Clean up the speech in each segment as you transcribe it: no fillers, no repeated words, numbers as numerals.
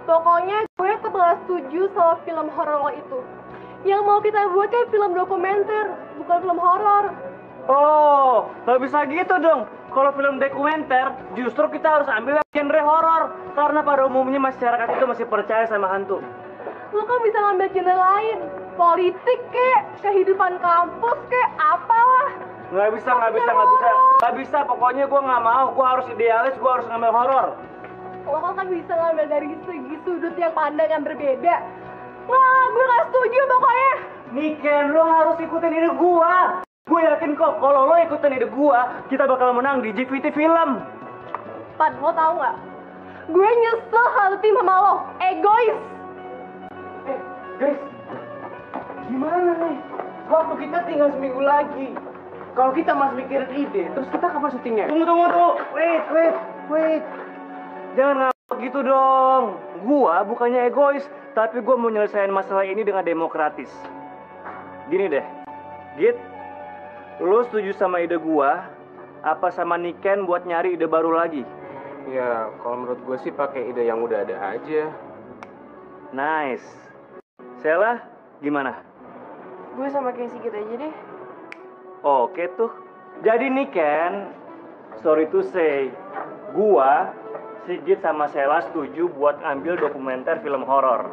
Pokoknya gue tetap gak setuju sama film horor lo itu. Yang mau kita buat kan film dokumenter, bukan film horor. Oh, nggak bisa gitu dong. Kalau film dokumenter, justru kita harus ambil yang genre horor. Karena pada umumnya masyarakat itu masih percaya sama hantu. Lo kan bisa ngambil genre lain, politik kek, kehidupan kampus kek, apalah. Nggak bisa. Pokoknya gue nggak mau. Gue harus idealis, gue harus ngambil horor. Lo kan bisa ngambil dari segi sudut yang pandang yang berbeda. Wah, gue gak setuju pokoknya. Niken, lo harus ikutin ide gue. Gue yakin kok, kalau lo ikutin ide gue, kita bakal menang di GVT Film. Pan, lo tau gak? Gue nyesel satu tim sama lo, egois. Guys, gimana nih? Waktu kita tinggal seminggu lagi. Kalau kita masih mikirin ide, terus kita kapan syutingnya? Tunggu. Wait. Jangan ngambek gitu dong. Gua bukannya egois, tapi gua mau nyelesain masalah ini dengan demokratis. Gini deh, Git, lo setuju sama ide gua? Apa sama Niken buat nyari ide baru lagi? Ya, kalau menurut gue sih pakai ide yang udah ada aja. Nice. Sela, gimana? Gue sama kayak Sigit aja deh. Oke tuh. Jadi Niken, sorry to say, gua, Sigit sama Sela setuju buat ambil dokumenter film horor.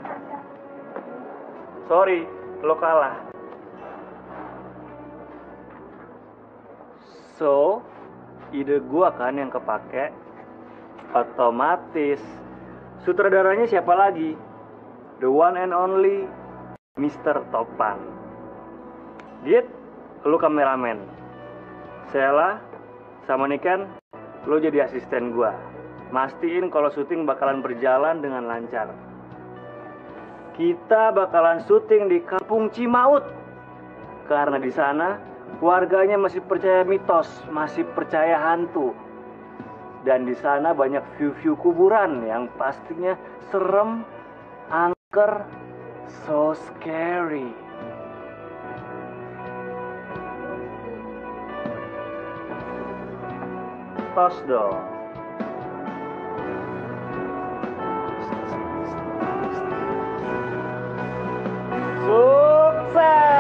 Sorry, lo kalah. So, ide gua kan yang kepake. Otomatis sutradaranya siapa lagi? The one and only Mr. Topan. Git, lu kameramen. Sela sama Niken, lu jadi asisten gua. Mastiin kalau syuting bakalan berjalan dengan lancar. Kita bakalan syuting di Kampung Cimaut. Karena di sana warganya masih percaya mitos, masih percaya hantu. Dan di sana banyak view-view kuburan yang pastinya serem, angker, so scary. Tos dong. Sukses!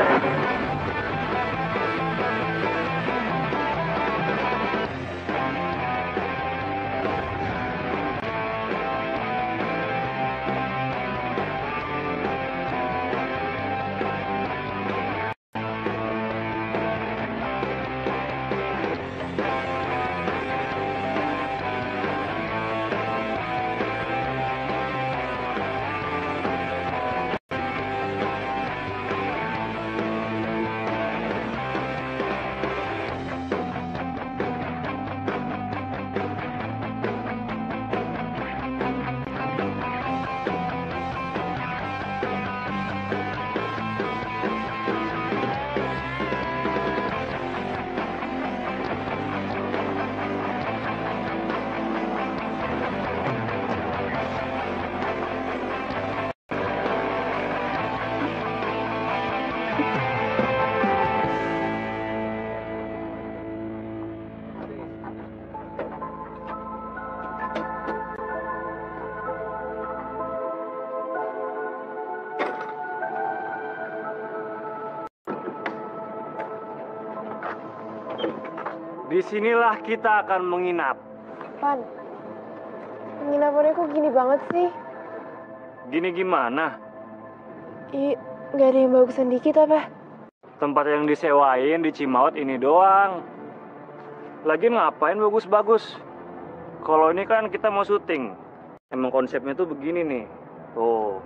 Disinilah kita akan menginap. Pan, penginapannya kok gini banget sih? Gini gimana? Nggak ada yang bagusan dikit apa? Tempat yang disewain di Cimaut ini doang. Lagian ngapain bagus-bagus? Kalau ini kan kita mau syuting. Emang konsepnya tuh begini nih. Tuh.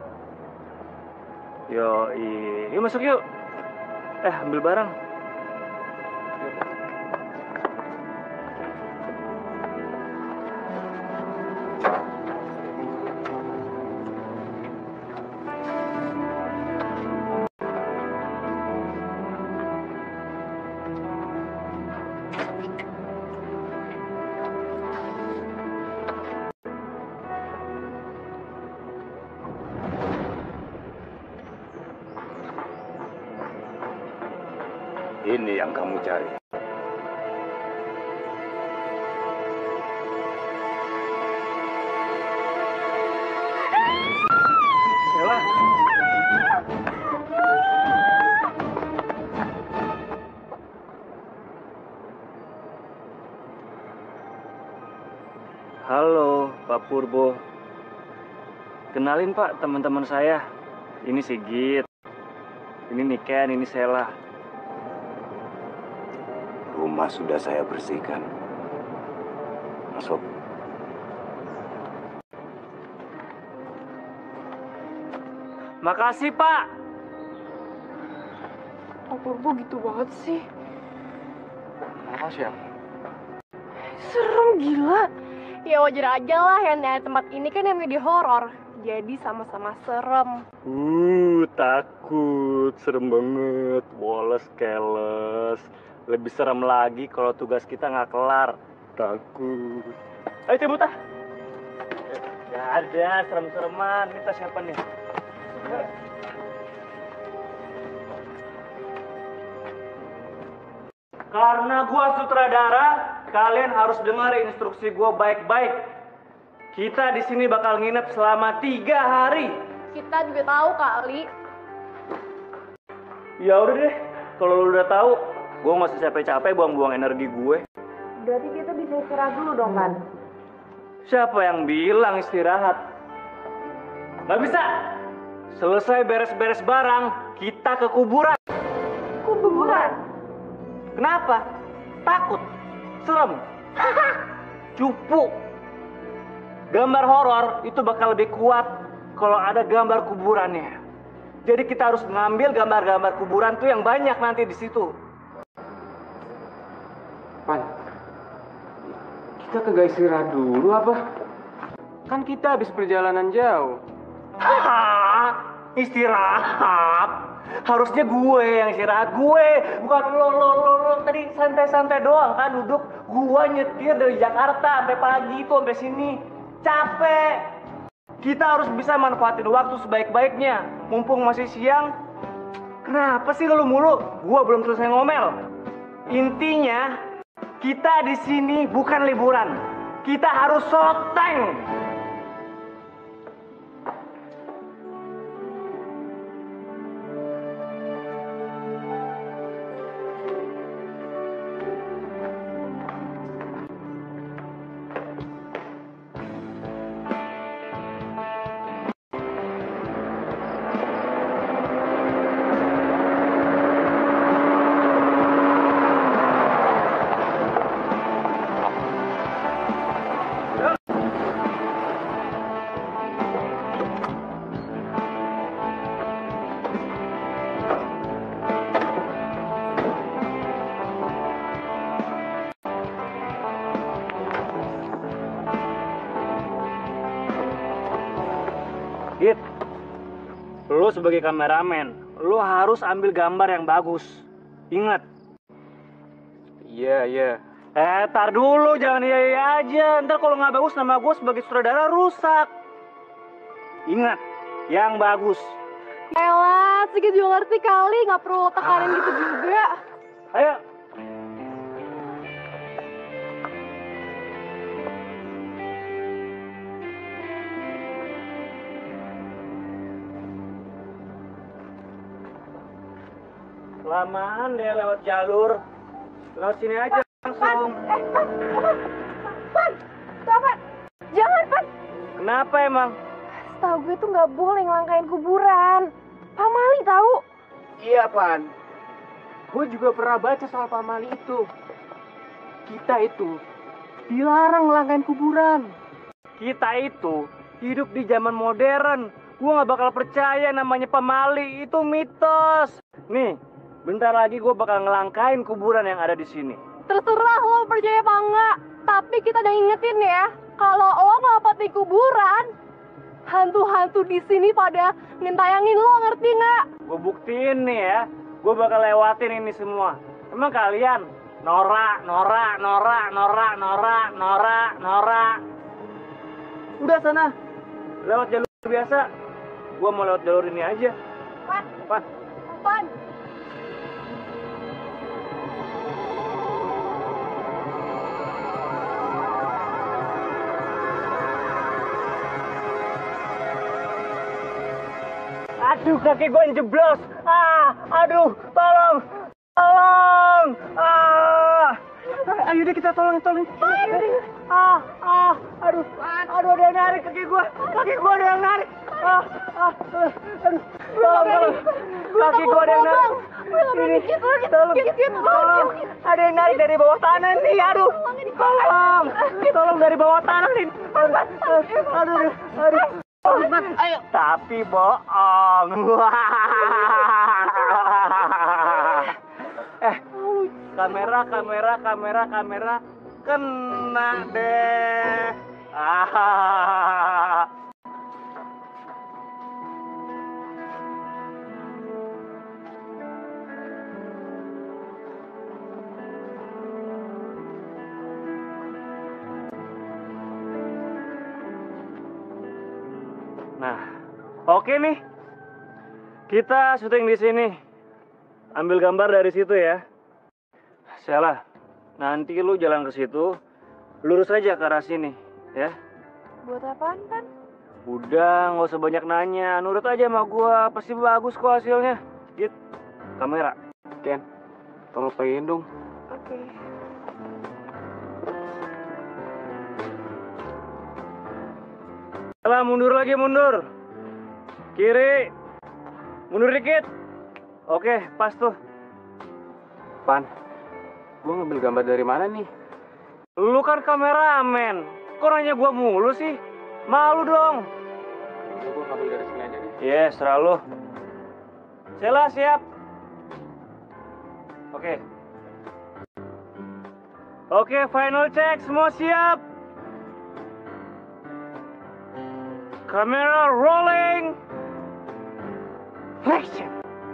Yuk masuk yuk. Ambil barang. Ini yang kamu cari. Pak Purbo. Kenalin Pak, teman-teman saya. Ini Sigit, ini Niken, ini Sela. Rumah sudah saya bersihkan. Masuk. Makasih Pak. Pak Purbo gitu banget sih. Makasih ya. Serem gila. Ya wajar aja lah yang dari tempat ini kan yang di horor. Jadi sama-sama serem. Takut, serem banget, woles, keles. Lebih serem lagi kalau tugas kita nggak kelar. Takut. Ayo cabut ah. Gak ada serem-sereman. Kita siapa nih? Karena gua sutradara, kalian harus dengar instruksi gua baik-baik. Kita di sini bakal nginep selama 3 hari. Kita juga tahu kali. Ya udah deh, kalau lu udah tahu, gua nggak usah capek-capek buang-buang energi gue. Berarti kita bisa istirahat dulu dong kan? Siapa yang bilang istirahat? Nggak bisa. Selesai beres-beres barang, kita ke kuburan. Kuburan. Kenapa? Takut? Serem? Cupu? Gambar horor itu bakal lebih kuat kalau ada gambar kuburannya. Jadi kita harus mengambil gambar-gambar kuburan tuh yang banyak nanti di situ. Pan, kita kagak istirahat dulu apa? Kan kita habis perjalanan jauh. Istirahat? Harusnya gue yang istirahat. Gue, bukan lo. Tadi santai-santai doang kan duduk. Gue nyetir dari Jakarta sampai pagi itu sampai sini. Capek. Kita harus bisa manfaatin waktu sebaik-baiknya. Mumpung masih siang. Kenapa sih lu mulu? Gue belum selesai ngomel. Intinya, kita di sini bukan liburan. Kita harus syuting. Git, lu sebagai kameramen, lu harus ambil gambar yang bagus. Ingat. Iya. Tar dulu, jangan iya aja. Ntar kalau nggak bagus nama gue sebagai sutradara rusak. Ingat, yang bagus. Elah, Sigit juga ngerti kali. Nggak perlu lo tekanin gitu juga. Ayo. Kelamaan deh lewat jalur. Lewat sini aja langsung. Pan, jangan Pan. Kenapa emang? Setahu gue tuh nggak boleh ngelangkain kuburan. Pamali tahu. Iya, Pan. Gue juga pernah baca soal pamali itu. Kita itu dilarang ngelangkain kuburan. Kita itu hidup di zaman modern. Gue gak bakal percaya namanya pamali. Itu mitos. Nih, bentar lagi gue bakal ngelangkain kuburan yang ada di sini. Terserah lo percaya apa enggak. Tapi kita udah ingetin ya. Kalau lo ngelapatin kuburan, hantu-hantu di sini pada ngentayangin lo, ngerti nggak? Gue buktiin nih ya. Gue bakal lewatin ini semua. Emang kalian norak. Udah sana. Lewat jalur biasa. Gue mau lewat jalur ini aja. Pan. Aduh, kaki gue jeblos. Aduh, tolong. Ayo deh kita tolong. Aduh, ada yang narik kaki gua ada yang narik. Aduh, tolong. Kaki gua ada yang narik. Tolong. Ada yang narik dari bawah tanah nih, aduh. Tolong dari bawah tanah nih. Aduh. Ayo. Tapi bohong. Kamera. Kena deh. Nah, oke nih. Kita syuting di sini. Ambil gambar dari situ ya. Salah. Nanti lu jalan ke situ, lurus aja ke arah sini, ya. Buat apaan, Pan? Udah, nggak usah banyak nanya. Nurut aja sama gua, pasti bagus kok hasilnya. Git, kamera. Ken, tolong pegangin dong. Oke. Salah, mundur lagi, mundur. Kiri. Mundur dikit. Oke, pas tuh. Pan, gua ngambil gambar dari mana nih? Lu kan kameramen. Kok nanya gua mulu sih? Malu dong. Gua ngambil dari sini aja nih. Yes, selalu. Sela, siap. Oke, final check. Semua siap. Kamera rolling. Action.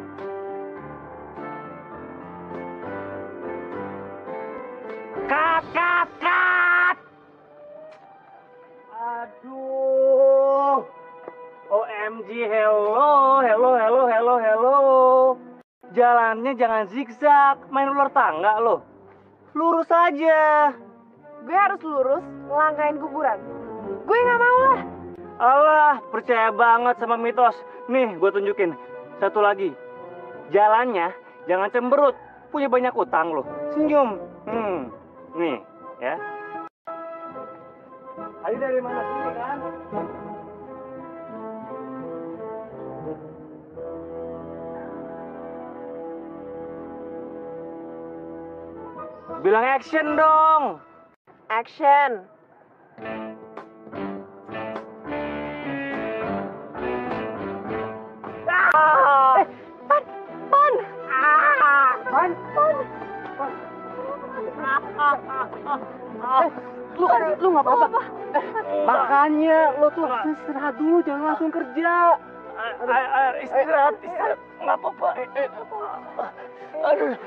Cut. Aduh. OMG, hello. Jalannya jangan zigzag, main ular tangga lo. Lurus aja. Gue harus lurus, ngelangkain kuburan. Gue nggak mau lah. Allah, percaya banget sama mitos. Nih, gue tunjukin. Satu lagi. Jalannya jangan cemberut. Punya banyak utang lo. Senyum. Nih, ya. Tadi dari mana sini kan? Bilang action dong. Action. Lu nggak apa-apa. Makanya lo tuh istirahat dulu, jangan langsung kerja. Istirahat, nggak apa-apa. Aduh.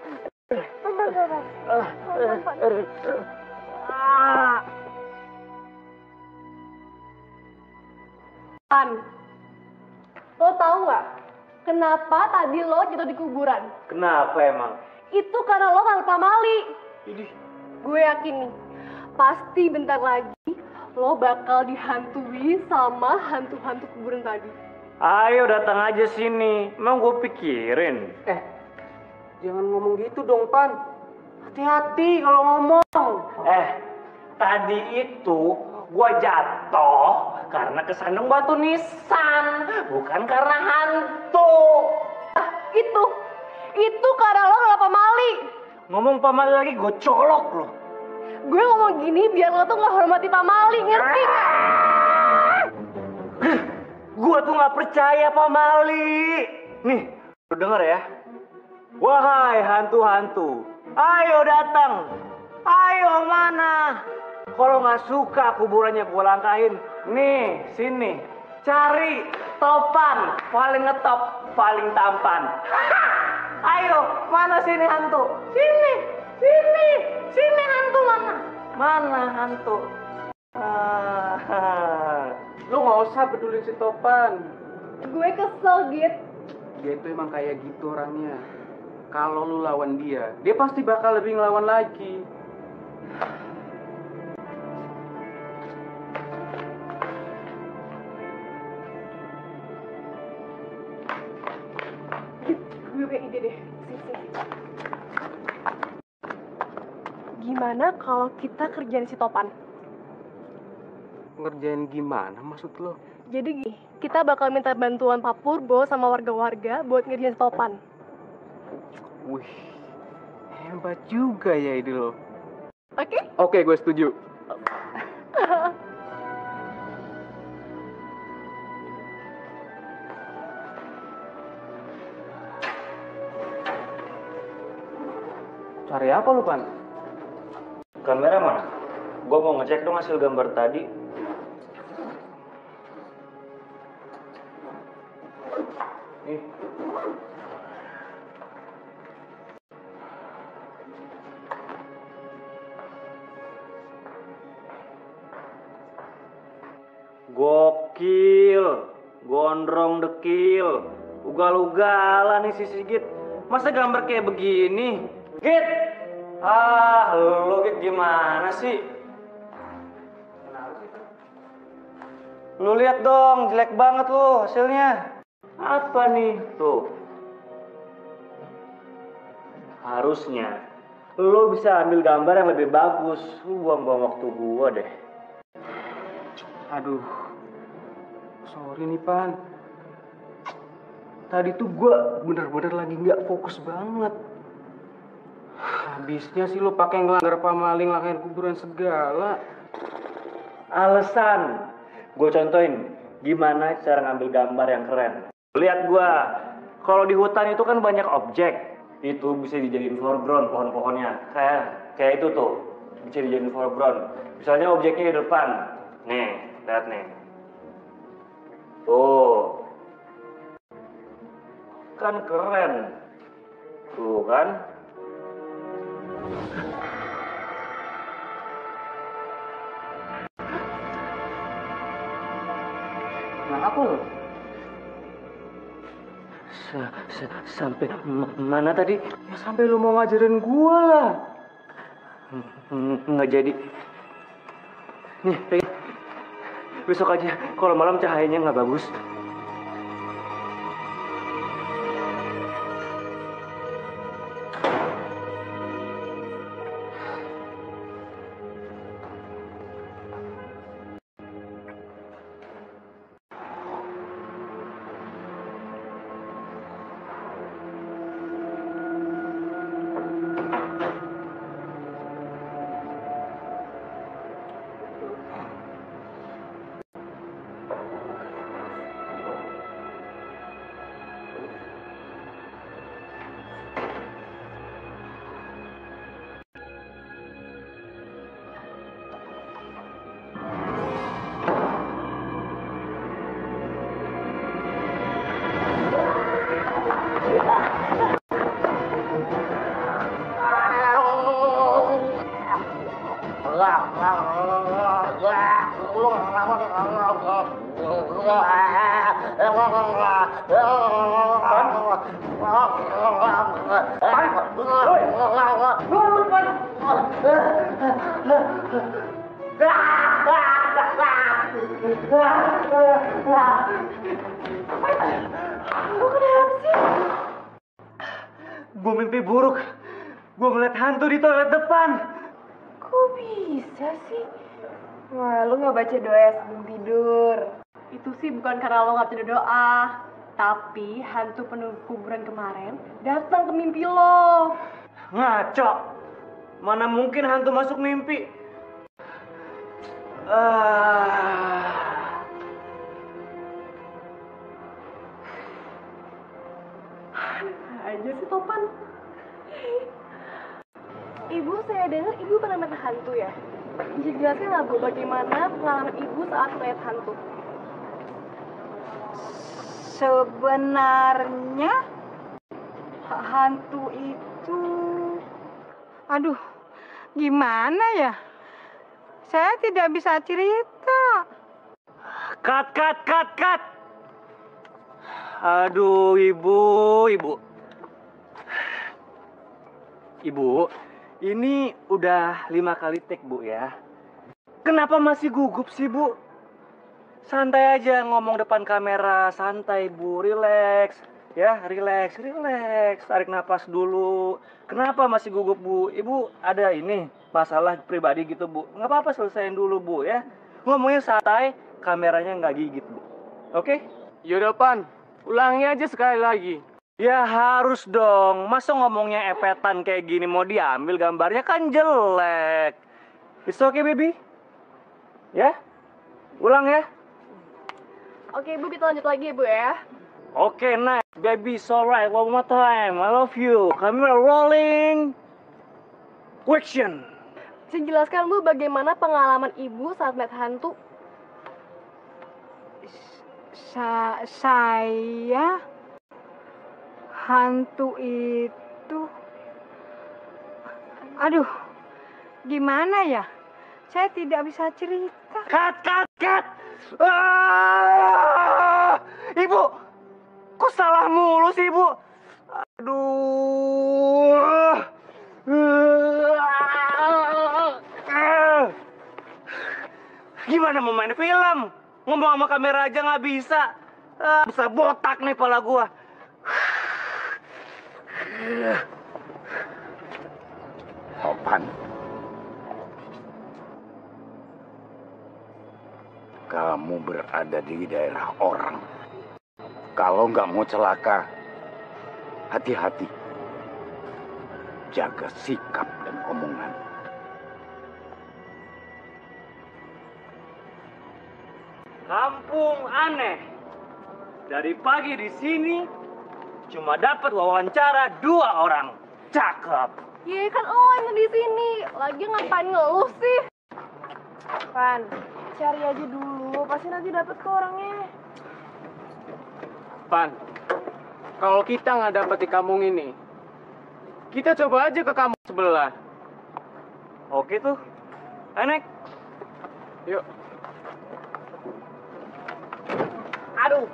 Pan, lo tahu nggak kenapa tadi lo jatuh di kuburan? Kenapa emang? Itu karena lo nggak lupa Mali. Ini. Gue yakin nih, pasti bentar lagi lo bakal dihantui sama hantu-hantu kuburan tadi. Ayo datang aja sini. Emang gue pikirin. Jangan ngomong gitu dong, Pan. Hati-hati kalau ngomong. Tadi itu gue jatuh karena kesandung batu nisan, bukan karena hantu. Itu karena lo nggak lupa Mali. Ngomong pamali lagi gue colok lo. Gue ngomong gini biar lo tuh nggak hormati Pak Mali, ngerti nggak? Gue tuh nggak percaya pamali. Nih, lu denger ya. Wahai hantu-hantu, ayo datang. Ayo mana? Kalau nggak suka kuburannya gue langkahin. Nih, sini. Cari topan paling ngetop, paling tampan. Ayo, mana sini hantu? Sini hantu mana? Mana hantu? Lu nggak usah pedulin si Topan. Gue kesel, Git. Dia itu emang kayak gitu orangnya. Kalau lu lawan dia pasti bakal lebih ngelawan lagi. Git, gue punya ide deh. Sini. Gimana kalau kita kerjain si Topan? Ngerjain gimana maksud lo? Jadi gini, kita bakal minta bantuan Pak Purbo sama warga-warga buat ngerjain si Topan. Wih, hebat juga ya ide lo. Oke? Oke, gue setuju. Cari apa lu, Pan? Kamera mana? Gue mau ngecek dong hasil gambar tadi. Nih. Gokil, gondrong dekil, ugal-ugalan nih si Sigit. Masa gambar kayak begini? Git! Ah, lu Git gimana sih? Lu lihat dong, jelek banget lu hasilnya. Apa nih? Tuh. Harusnya lu bisa ambil gambar yang lebih bagus. Lu buang-buang waktu gua deh. Aduh, sorry nih Pan. Tadi tuh gue bener-bener lagi nggak fokus banget. Habisnya sih lo pakai ngelanggar pamaling, langganan kuburan segala. Alasan, gue contohin gimana cara ngambil gambar yang keren. Lihat gue, kalau di hutan itu kan banyak objek. Itu bisa dijadiin foreground pohon-pohonnya. Kayak itu tuh, bisa dijadiin foreground. Misalnya objeknya di depan. Nih, lihat nih. Tuh. Kan keren. Tuh kan. Nah apa lo? Sampai mana tadi? Ya sampai lo mau ngajarin gue lah. Nggak jadi. Nih, pegang. Besok aja, kalau malam cahayanya nggak bagus. Gue mimpi buruk. Gue ngeliat hantu di toilet depan. Kok bisa sih? Wah, lu nggak baca doa sebelum tidur. Itu sih bukan karena lo nggak bisa doa, tapi hantu penuh kuburan kemarin datang ke mimpi lo. Ngaco. Mana mungkin hantu masuk mimpi? Aja sih Topan. Ibu, saya dengar ibu pernah melihat hantu ya? Bisa jelasin nggak Bu bagaimana pengalaman ibu saat melihat hantu? Sebenarnya hantu itu, aduh, gimana ya? Saya tidak bisa cerita. Cut. Aduh, ibu. Ibu, ini udah 5 kali take, Bu, ya. Kenapa masih gugup sih, Bu? Santai aja ngomong depan kamera, santai, Bu, relax. Ya, relax. Tarik napas dulu. Kenapa masih gugup, Bu? Ibu ada ini, masalah pribadi gitu, Bu. Nggak apa-apa, selesaiin dulu, Bu, ya. Ngomongnya santai, kameranya nggak gigit, Bu. Oke? Yaudah, Pan. Ulangi aja sekali lagi. Ya harus dong. Masa ngomongnya epetan kayak gini mau diambil gambarnya kan jelek. It's okay, baby? Ya? Ulang ya? Oke, Bu, kita lanjut lagi, Bu, ya. Oke, nice. Baby, it's alright. One more time. I love you. Camera rolling. Action. Bisa jelaskan, Bu, bagaimana pengalaman Ibu saat melihat hantu? Saya hantu itu, aduh, gimana ya? Saya tidak bisa cerita. Cut. Ah! Ibu, kok salah mulu sih, Ibu? Aduh. Gimana mau main film? Ngomong sama kamera aja nggak bisa. Bisa botak nih pala gua. Topan. Kamu berada di daerah orang. Kalau nggak mau celaka, hati-hati. Jaga sikap dan omongan. Kampung aneh. Dari pagi di sini cuma dapat wawancara 2 orang. Cakep. Ya kan lo yang di sini. Lagi ngapain ngeluh sih? Pan, cari aja dulu. Pasti nanti dapet ke orangnya. Pan, kalau kita nggak dapet di kampung ini, kita coba aja ke kampung sebelah. Oke tuh. Enek. Yuk. Aduh.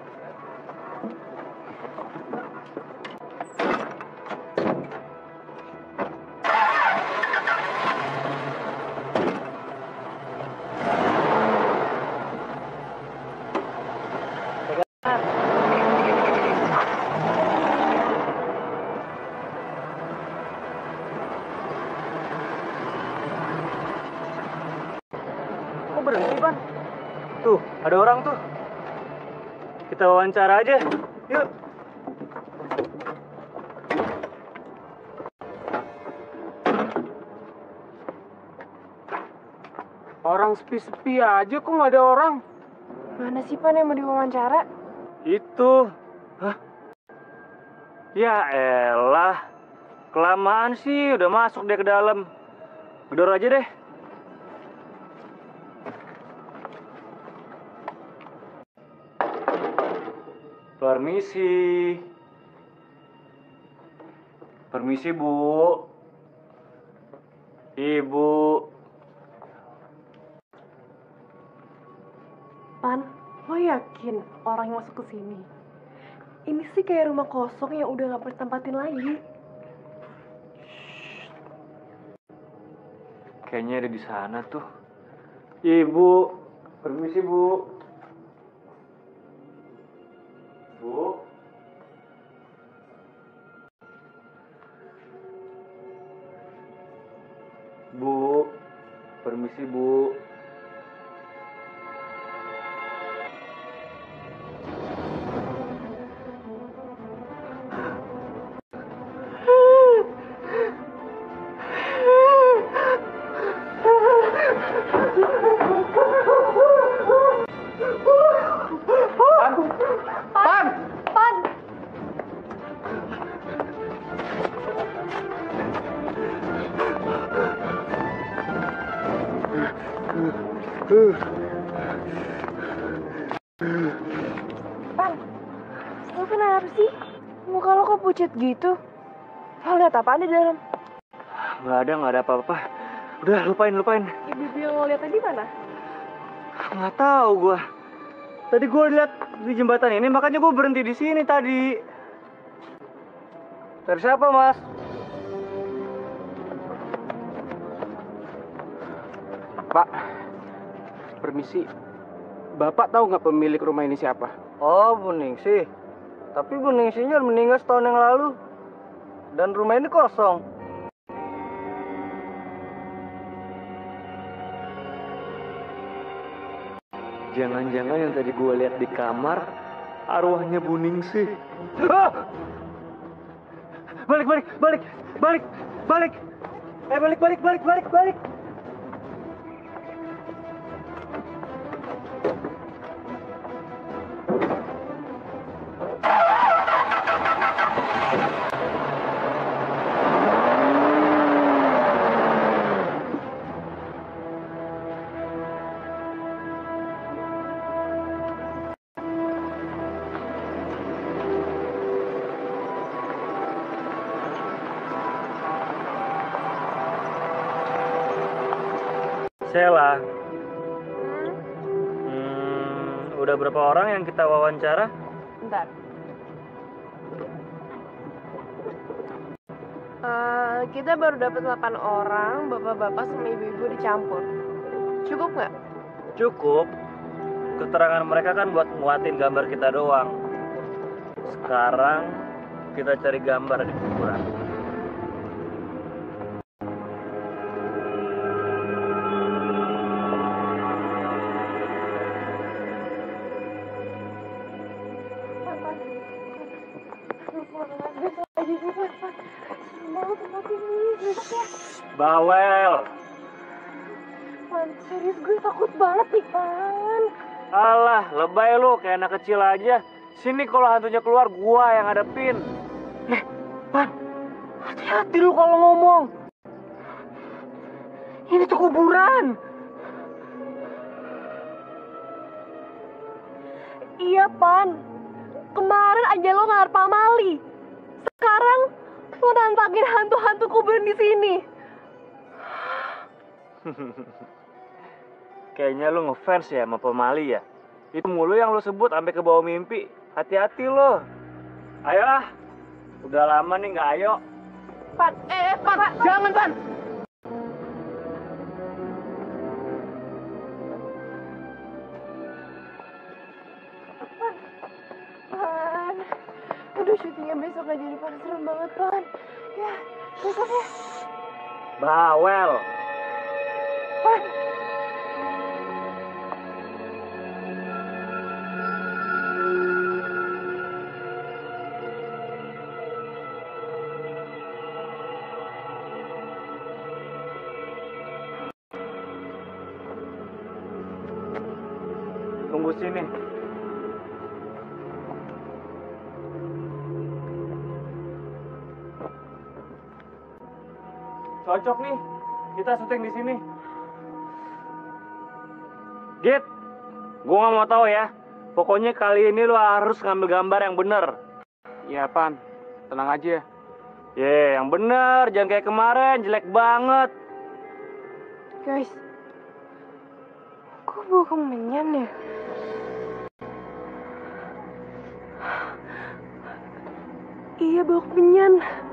Kok berhenti, Pan? Tuh, ada orang tuh. Kita wawancara aja. Yuk. Orang sepi-sepi aja, kok nggak ada orang? Mana sih Pan yang mau diwawancara? Itu. Hah? Ya elah. Kelamaan sih, udah masuk dia ke dalam. Gedor aja deh. Permisi. Permisi, Bu. Ibu. Pan, lo yakin orang yang masuk ke sini? Ini sih kayak rumah kosong yang udah gak pernah tempatin lagi. Kayaknya ada di sana tuh. Ibu. Permisi, Bu. Bu. Bu. Permisi, Bu. Pan! Pan! Pan, lo kenapa sih? Muka lo kok pucat gitu? Lo lihat apaan di dalam? Nggak ada apa-apa. Udah, lupain. Ibu yang lo lihat tadi mana? Nggak tahu gua. Tadi gua lihat di jembatan ini, makanya gua berhenti di sini tadi. Dari siapa, Mas? Pak, permisi. Bapak tahu nggak pemilik rumah ini siapa? Oh, Bu Ningsih. Tapi Bening Sinyal meninggal setahun yang lalu. Dan rumah ini kosong. Jangan-jangan yang tadi gue lihat di kamar arwahnya Bu Ningsih. Ah! Balik. Balik. Balik. Sheila, udah berapa orang yang kita wawancara? Bentar. Kita baru dapat 8 orang, bapak-bapak sama ibu-ibu dicampur. Cukup nggak? Cukup. Keterangan mereka kan buat nguatin gambar kita doang. Sekarang kita cari gambar di kuburan. Bawel. Pan, serius gue takut banget nih, Pan. Alah, lebay lu kayak anak kecil aja. Sini kalau hantunya keluar, gua yang hadepin. Pan, hati-hati lu kalau ngomong. Ini tuh kuburan. Iya, Pan. Kemarin aja lo ngarep pamali. Sekarang lo nantangin hantu-hantu kuburan di sini. Kayaknya lu ngefans ya sama pemali ya. Itu mulu yang lu sebut sampai ke bawah mimpi. Hati-hati lo. Ayolah. Udah lama nih nggak ayo. Pan, Pan, Jangan, Pan. Pan. Aduh, syutingnya besok aja nih, Pan. Serem banget, Pan. Ya, besok ya. Bawel. Pan. Tunggu sini. Cocok nih. Kita syuting di sini. Git, gua nggak mau tahu ya. Pokoknya kali ini lu harus ngambil gambar yang bener. Iya, Pan. Tenang aja. Yang bener, jangan kayak kemarin, jelek banget. Guys, kok bau kemenyan ya? Iya, bau kemenyan.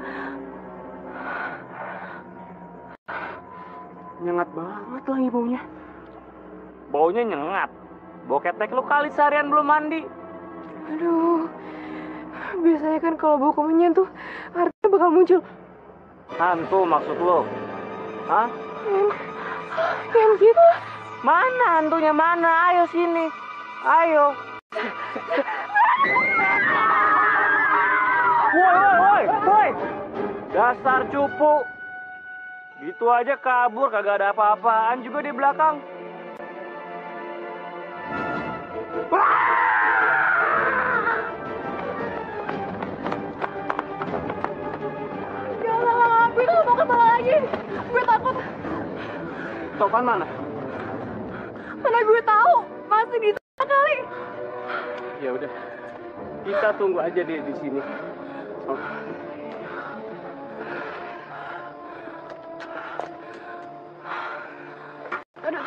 Nyengat banget lagi baunya. Baunya nyengat. Bau ketek lu kali seharian belum mandi. Aduh, biasanya kan kalau bau kemenyan tuh artinya bakal muncul. Hantu maksud lu? Hah? Yang gitu. Mana hantunya mana? Ayo sini. Ayo. Woi. Dasar cupu. Gitu aja kabur, kagak ada apa-apaan juga di belakang. Jangan, gue gak mau kesana lagi. Gue takut. Topan mana? Mana gue tahu, masih di sana kali. Ya udah. Kita tunggu aja di sini. Oh. Aduh,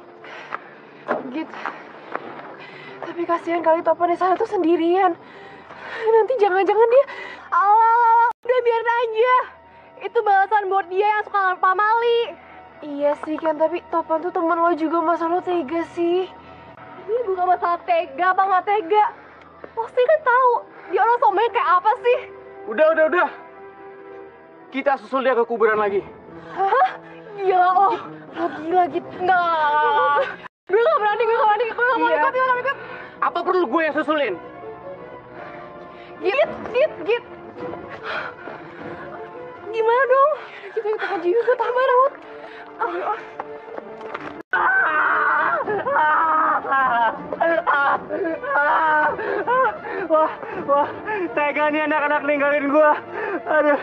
tapi kasihan kali Topan di sana tuh sendirian. Nanti jangan-jangan dia. Allah, udah biarin aja. Itu balasan buat dia yang suka ngarep pamali. Iya sih kan, tapi Topan tuh temen lo juga, masa lo tega sih? Ini bukan masalah tega apa nggak tega. Pasti kan tahu Dia orang somenya kayak apa sih? Udah. Kita susul dia ke kuburan lagi. Hah? Gila lo gila gitu. Nggak. Gue gak berani, gue gak mau ikut, gue gak mau ikut. Apa perlu gue yang susulin? Git. Gimana dong? Kita ikut aja yuk, gue tambah Raut. Wah, tega nih anak-anak ninggalin gua. Aduh.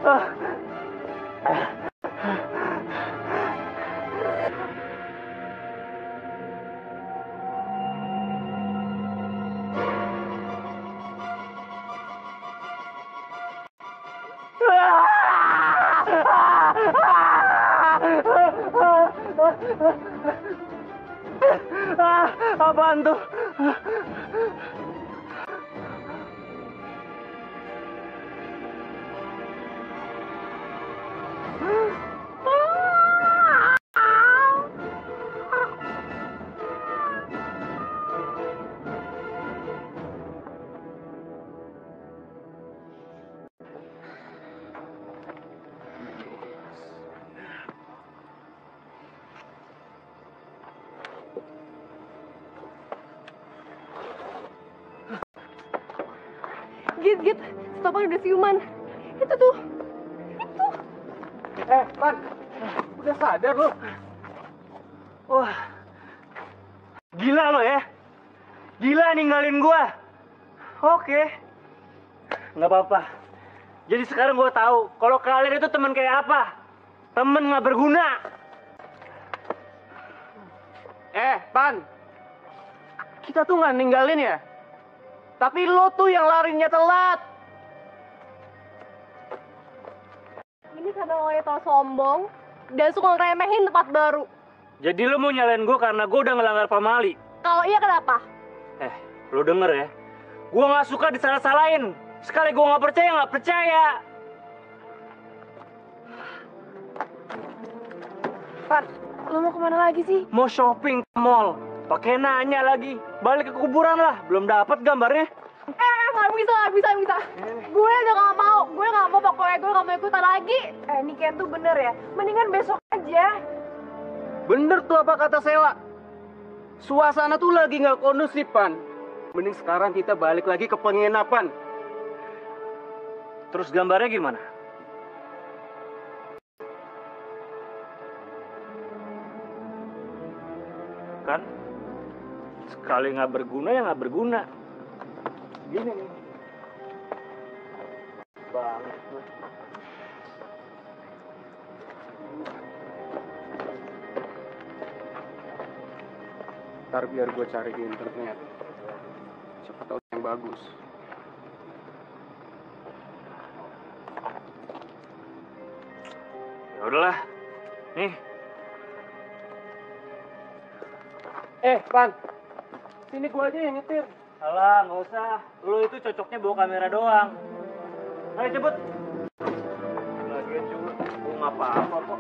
Apaan tuh? Git, stopan udah siuman. Itu tuh. Pan, udah sadar lo? Wah. Gila lo ya. Gila ninggalin gua. Oke. Nggak apa-apa. Jadi sekarang gua tahu kalau kalian itu teman kayak apa. Temen nggak berguna. Pan. Kita tuh nggak ninggalin ya. Tapi lo tuh yang larinya telat. Ini karena lo yang sombong dan suka ngeremehin tempat baru. Jadi lo mau nyalain gua karena gua udah ngelanggar pamali. Kalau iya kenapa? Lo denger ya. Gua nggak suka disalah-salahin. Sekali gua nggak percaya. Pan, lo mau kemana lagi sih? Mau shopping ke mall. Pakai nanya lagi. Balik ke kuburan lah. Belum dapat gambarnya. Nggak bisa. Gue udah nggak mau. Pokoknya gue nggak mau ikutan lagi. Ini Ken tuh bener ya. Mendingan besok aja. Bener tuh apa kata Sela. Suasana tuh lagi nggak kondusif, Pan. Mending sekarang kita balik lagi ke penginapan. Terus gambarnya gimana? Kan? Sekali nggak berguna ya nggak berguna. Gini nih. Banget. Ntar biar gue cari di internet. Siapa tahu yang bagus. Ya udahlah. Nih. Pan. Sini gue aja yang nyetir. Alah, nggak usah. Lu itu cocoknya bawa kamera doang. Ayo cepet. Lagian juga, gue nggak apa-apa kok.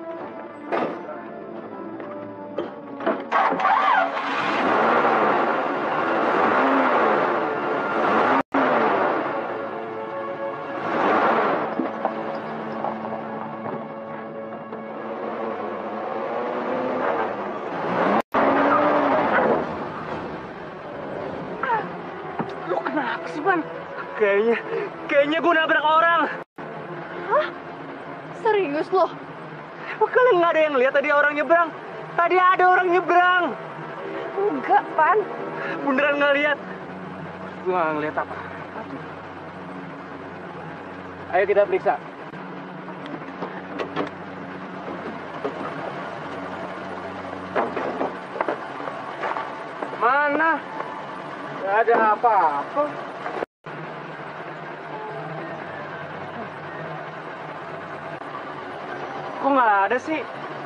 Kayaknya gue nabrak orang. Hah? Serius lo? Apa kalian nggak ada yang lihat tadi orang nyebrang? Tadi ada orang nyebrang. Enggak, Pan. Beneran nggak lihat? Gue nggak ngeliat apa. Ayo kita periksa. Mana? Gak ada apa-apa. Kok nggak ada sih?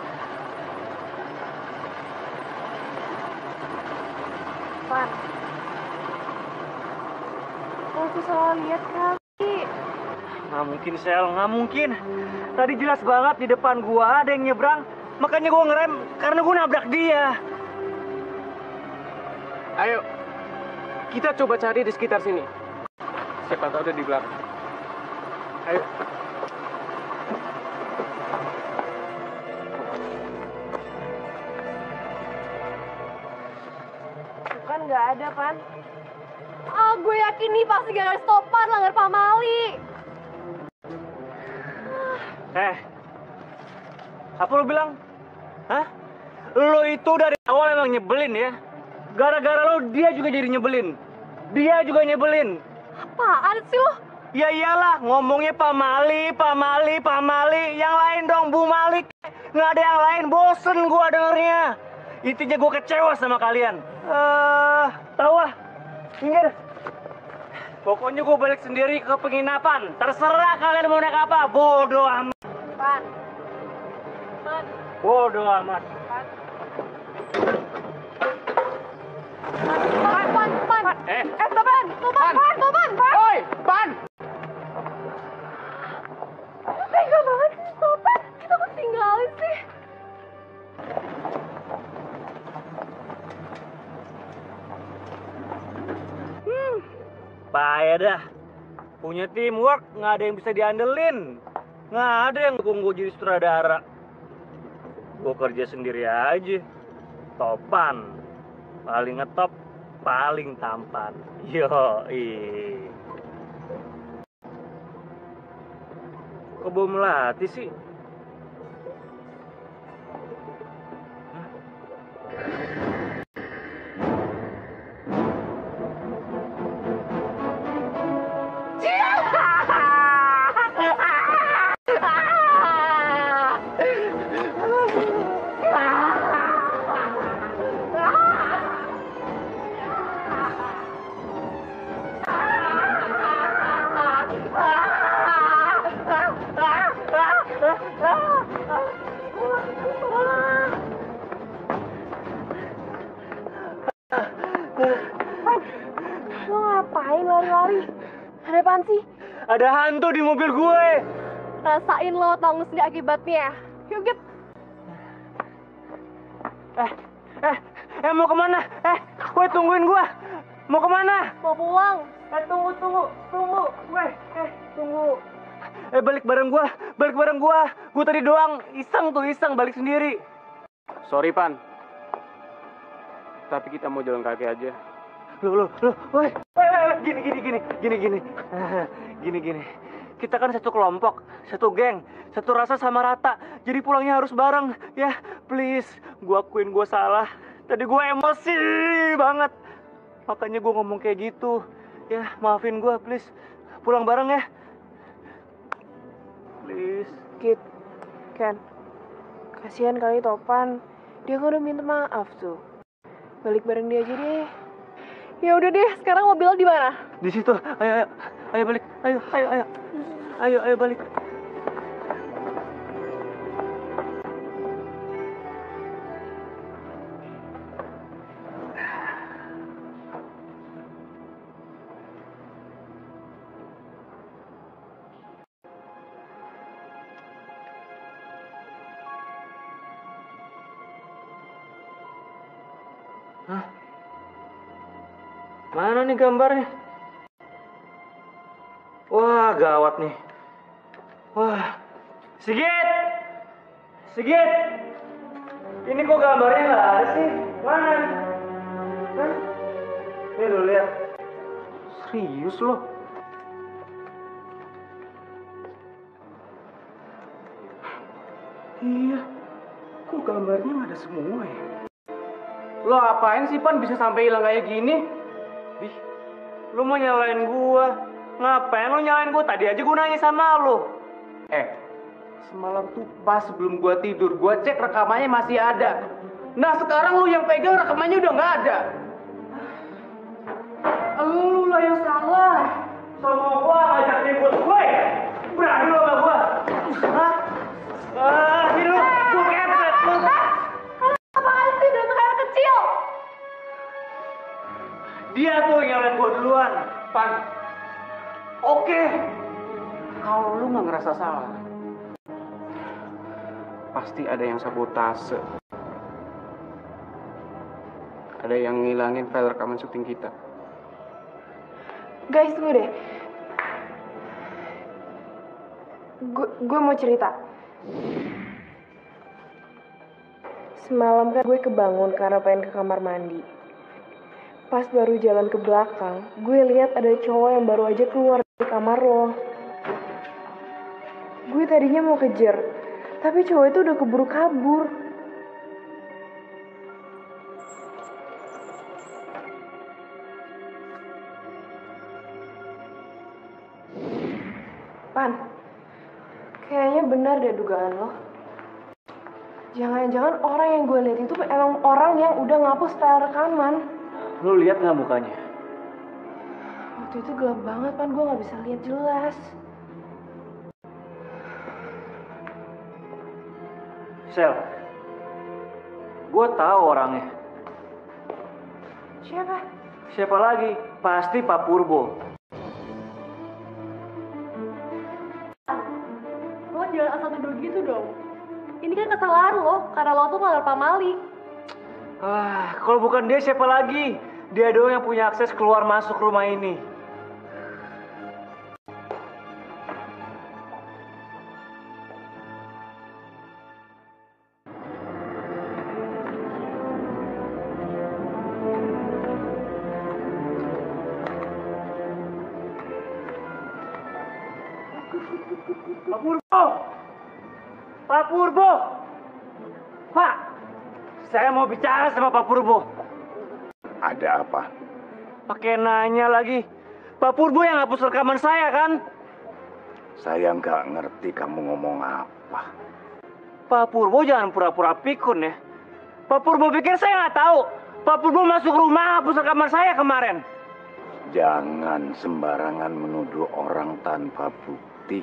Pan. Lo tuh salah lihat kali. Nggak mungkin, Sel. Nggak mungkin. Tadi jelas banget di depan gua ada yang nyebrang. Makanya gua ngerem karena gua nabrak dia. Ayo, kita coba cari di sekitar sini. Siapa tahu ada di belakang. Ayo. Bukan nggak ada, Pan. Ah, gue yakin nih pasti gak ada stopan langgar pamali. Apa lu bilang? Hah? Lu itu dari awal emang nyebelin ya? Gara-gara lu dia juga jadi nyebelin. Dia juga nyebelin. Apaan sih lo? Ya iyalah, ngomongnya Pak Mali, Pak Mali, Pak Mali. Yang lain dong, Bu Malik. Nggak ada yang lain, bosen gua dengernya. Intinya gua kecewa sama kalian. Tahu ah. Minggir. Pokoknya gua balik sendiri ke penginapan. Terserah kalian mau naik apa, bodoh amat. Pan. Pan. Bodoh amat. Pan. Topan. Oi, Pan! Tega banget sih, Topan. Kita kok tinggalin sih? Payah dah. Punya teamwork, nggak ada yang bisa diandelin. Nggak ada yang dukung gue jadi sutradara. Gue kerja sendiri aja. Topan. Paling ngetop, paling tampan. Yoi. Kok belum melatih sih? Lo ngapain lari-lari? Ada apaan sih? Ada hantu di mobil gue. Rasain lo tanggung sendiri akibatnya. Yuk, Git. Mau kemana? Weh, tungguin gua. Mau kemana? Mau pulang. Tunggu. Weh, tunggu. Balik bareng gua. Gua tadi doang iseng balik sendiri. Sorry, Pan. Tapi kita mau jalan kaki aja. Loh, weh. Gini. Kita kan satu kelompok, satu geng, satu rasa sama rata. Jadi pulangnya harus bareng, ya. Please, gua akuin gua salah. Tadi gua emosi banget. Makanya gua ngomong kayak gitu. Ya, maafin gua, please. Pulang bareng ya. Please. Git, Ken. Kasihan kali Topan. Dia kan udah minta maaf tuh. Balik bareng dia aja deh. Ya udah deh, sekarang mobil di mana? Di situ. Ayo balik. Ayo balik. Hah? Mana nih gambarnya? Wah, gawat nih. Wah, Sigit! Ini kok gambarnya nggak ada sih? Mana? Hah? Nih lo lihat. Serius lo? Iya. Kok gambarnya nggak ada semua ya? Lo apain sih, Pan, bisa sampai hilang kayak gini? Ih, lu mau nyalain gua? Ngapain lu nyalain gua? Tadi aja gua nanya sama lu. Semalam tuh pas sebelum gua tidur, gua cek rekamannya masih ada. Nah, sekarang lu yang pegang rekamannya udah nggak ada. Lu lah yang salah. Sama gua ngajak ribut gue. Berani lu sama gua. Hah? Ini lu, gua kepet lu. Apaan sih, udah kayak kecil? Dia tuh yang nyalain gua duluan. Pan, oke. Kalau lu nggak ngerasa salah, pasti ada yang sabotase. Ada yang ngilangin file rekaman syuting kita. Guys, tunggu deh. Gue mau cerita. Semalam kan gue kebangun karena pengen ke kamar mandi. Pas baru jalan ke belakang, gue lihat ada cowok yang baru aja keluar dari kamar lo. Gue tadinya mau kejar, tapi cowok itu udah keburu kabur. Pan, kayaknya benar deh dugaan lo. Jangan-jangan orang yang gue lihat itu emang orang yang udah ngapus file rekaman. Lu lihat nggak mukanya? Waktu itu gelap banget, Pan. Gue nggak bisa lihat jelas. Sel, gue tahu orangnya. Siapa? Siapa lagi? Pasti Pak Purbo. Lo jangan asal tuduh gitu dong. Ini kan kesalahan lo, karena lo tuh ngelapor Pak Malik. Kalau bukan dia siapa lagi? Dia doang yang punya akses keluar masuk rumah ini. Pak Purbo! Pak Purbo! Pak! Saya mau bicara sama Pak Purbo. Ada apa? Pakai nanya lagi. Pak Purbo yang hapus rekaman saya kan? Saya nggak ngerti kamu ngomong apa. Pak Purbo jangan pura-pura pikun ya. Pak Purbo pikir saya nggak tahu. Pak Purbo masuk rumah hapus rekaman saya kemarin. Jangan sembarangan menuduh orang tanpa bukti.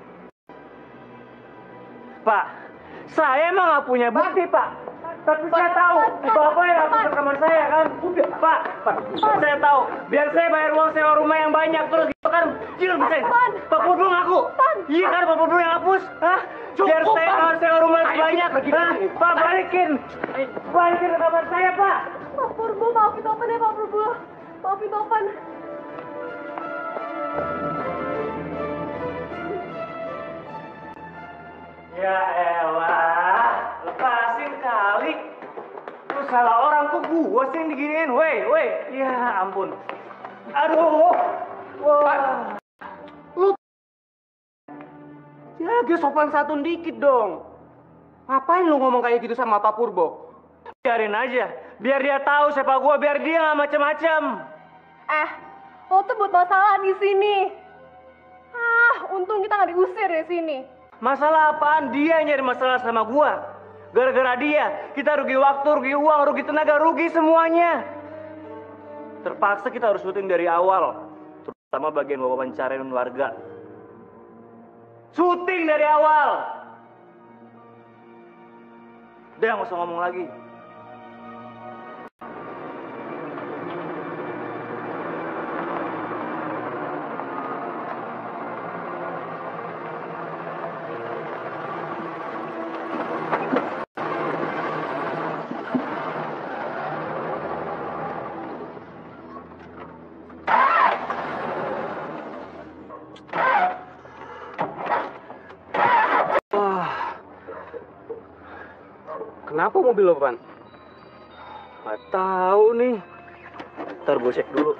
Pak, saya emang nggak punya bukti, Pak. Tapi saya tahu, Bapak yang hapus rekaman saya kan. Pak, saya tahu. Biar saya bayar uang sewa rumah yang banyak terus gitu kan. Pak Purbo ngaku. Iya kan Pak Purbo yang hapus? Hah? Biar saya sewa rumah yang banyak. Hah? Pak, balikin. Balikin rekaman saya, Pak. Pak Purbo, maafin Topan ya Pak Purbo. Maafin Topan. Ya elah, lepasin kali. Lu salah orang kok gua sih yang diginiin, weh. Ya ampun. Aduh. Wah. Jaga sopan santun dikit dong. Ngapain lu ngomong kayak gitu sama Pak Purbo? Biarin aja, biar dia tahu siapa gua, biar dia nggak macem-macem. Lo tuh buat masalah di sini. Untung kita nggak diusir dari sini. Masalah apaan? Dia yang nyari masalah sama gua. Gara-gara dia, kita rugi waktu, rugi uang, rugi tenaga, rugi semuanya. Terpaksa kita harus syuting dari awal. Terutama bagian wawancarain warga. Syuting dari awal. Udah nggak usah ngomong lagi. Kenapa mobil lo, Pan? Nggak tahu nih. Ntar gue cek dulu.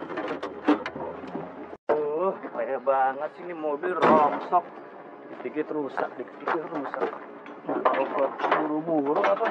Payah banget sih ini mobil rongsok. Dikit rusak, dikit rusak. Nggak tahu kalau buru-buru apa.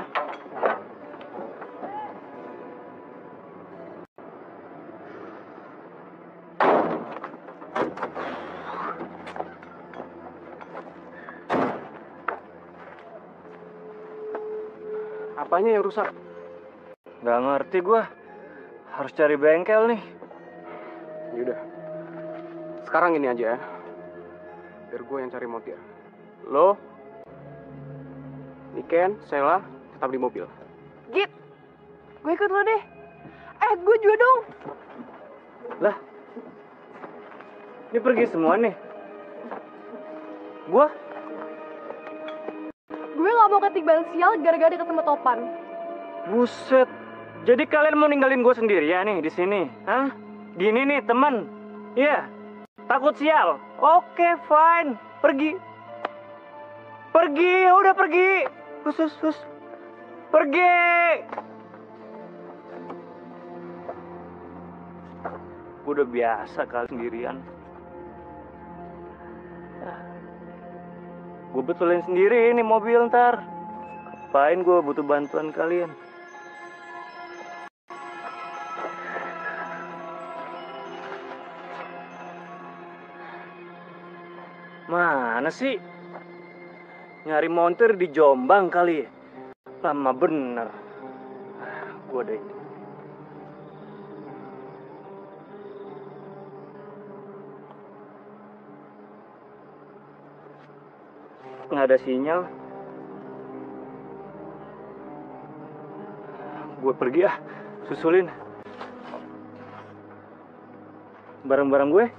Apanya yang rusak? Nggak ngerti gue. Harus cari bengkel nih. Yaudah. Sekarang ini aja ya. Biar gue yang cari montir. Lo, Niken, Sheila, tetap di mobil. Git, gue ikut lo deh. Gue juga dong. Lah. Ini pergi semua nih. Gue nggak mau ketiban sial gara-gara deket sama Topan. Buset. Jadi kalian mau ninggalin gue sendirian nih di sini? Hah? Gini nih teman. Iya. Takut sial. Oke, fine. Pergi. Pergi, udah pergi. Hus. Pergi. Gue udah biasa kali sendirian. Gue betulin sendiri ini mobil ntar. Ngapain gue butuh bantuan kalian? Mana sih? Nyari montir di Jombang kali ya? Lama bener. Gue ada ide. Nggak ada sinyal. Gue pergi susulin. Barang-barang gue.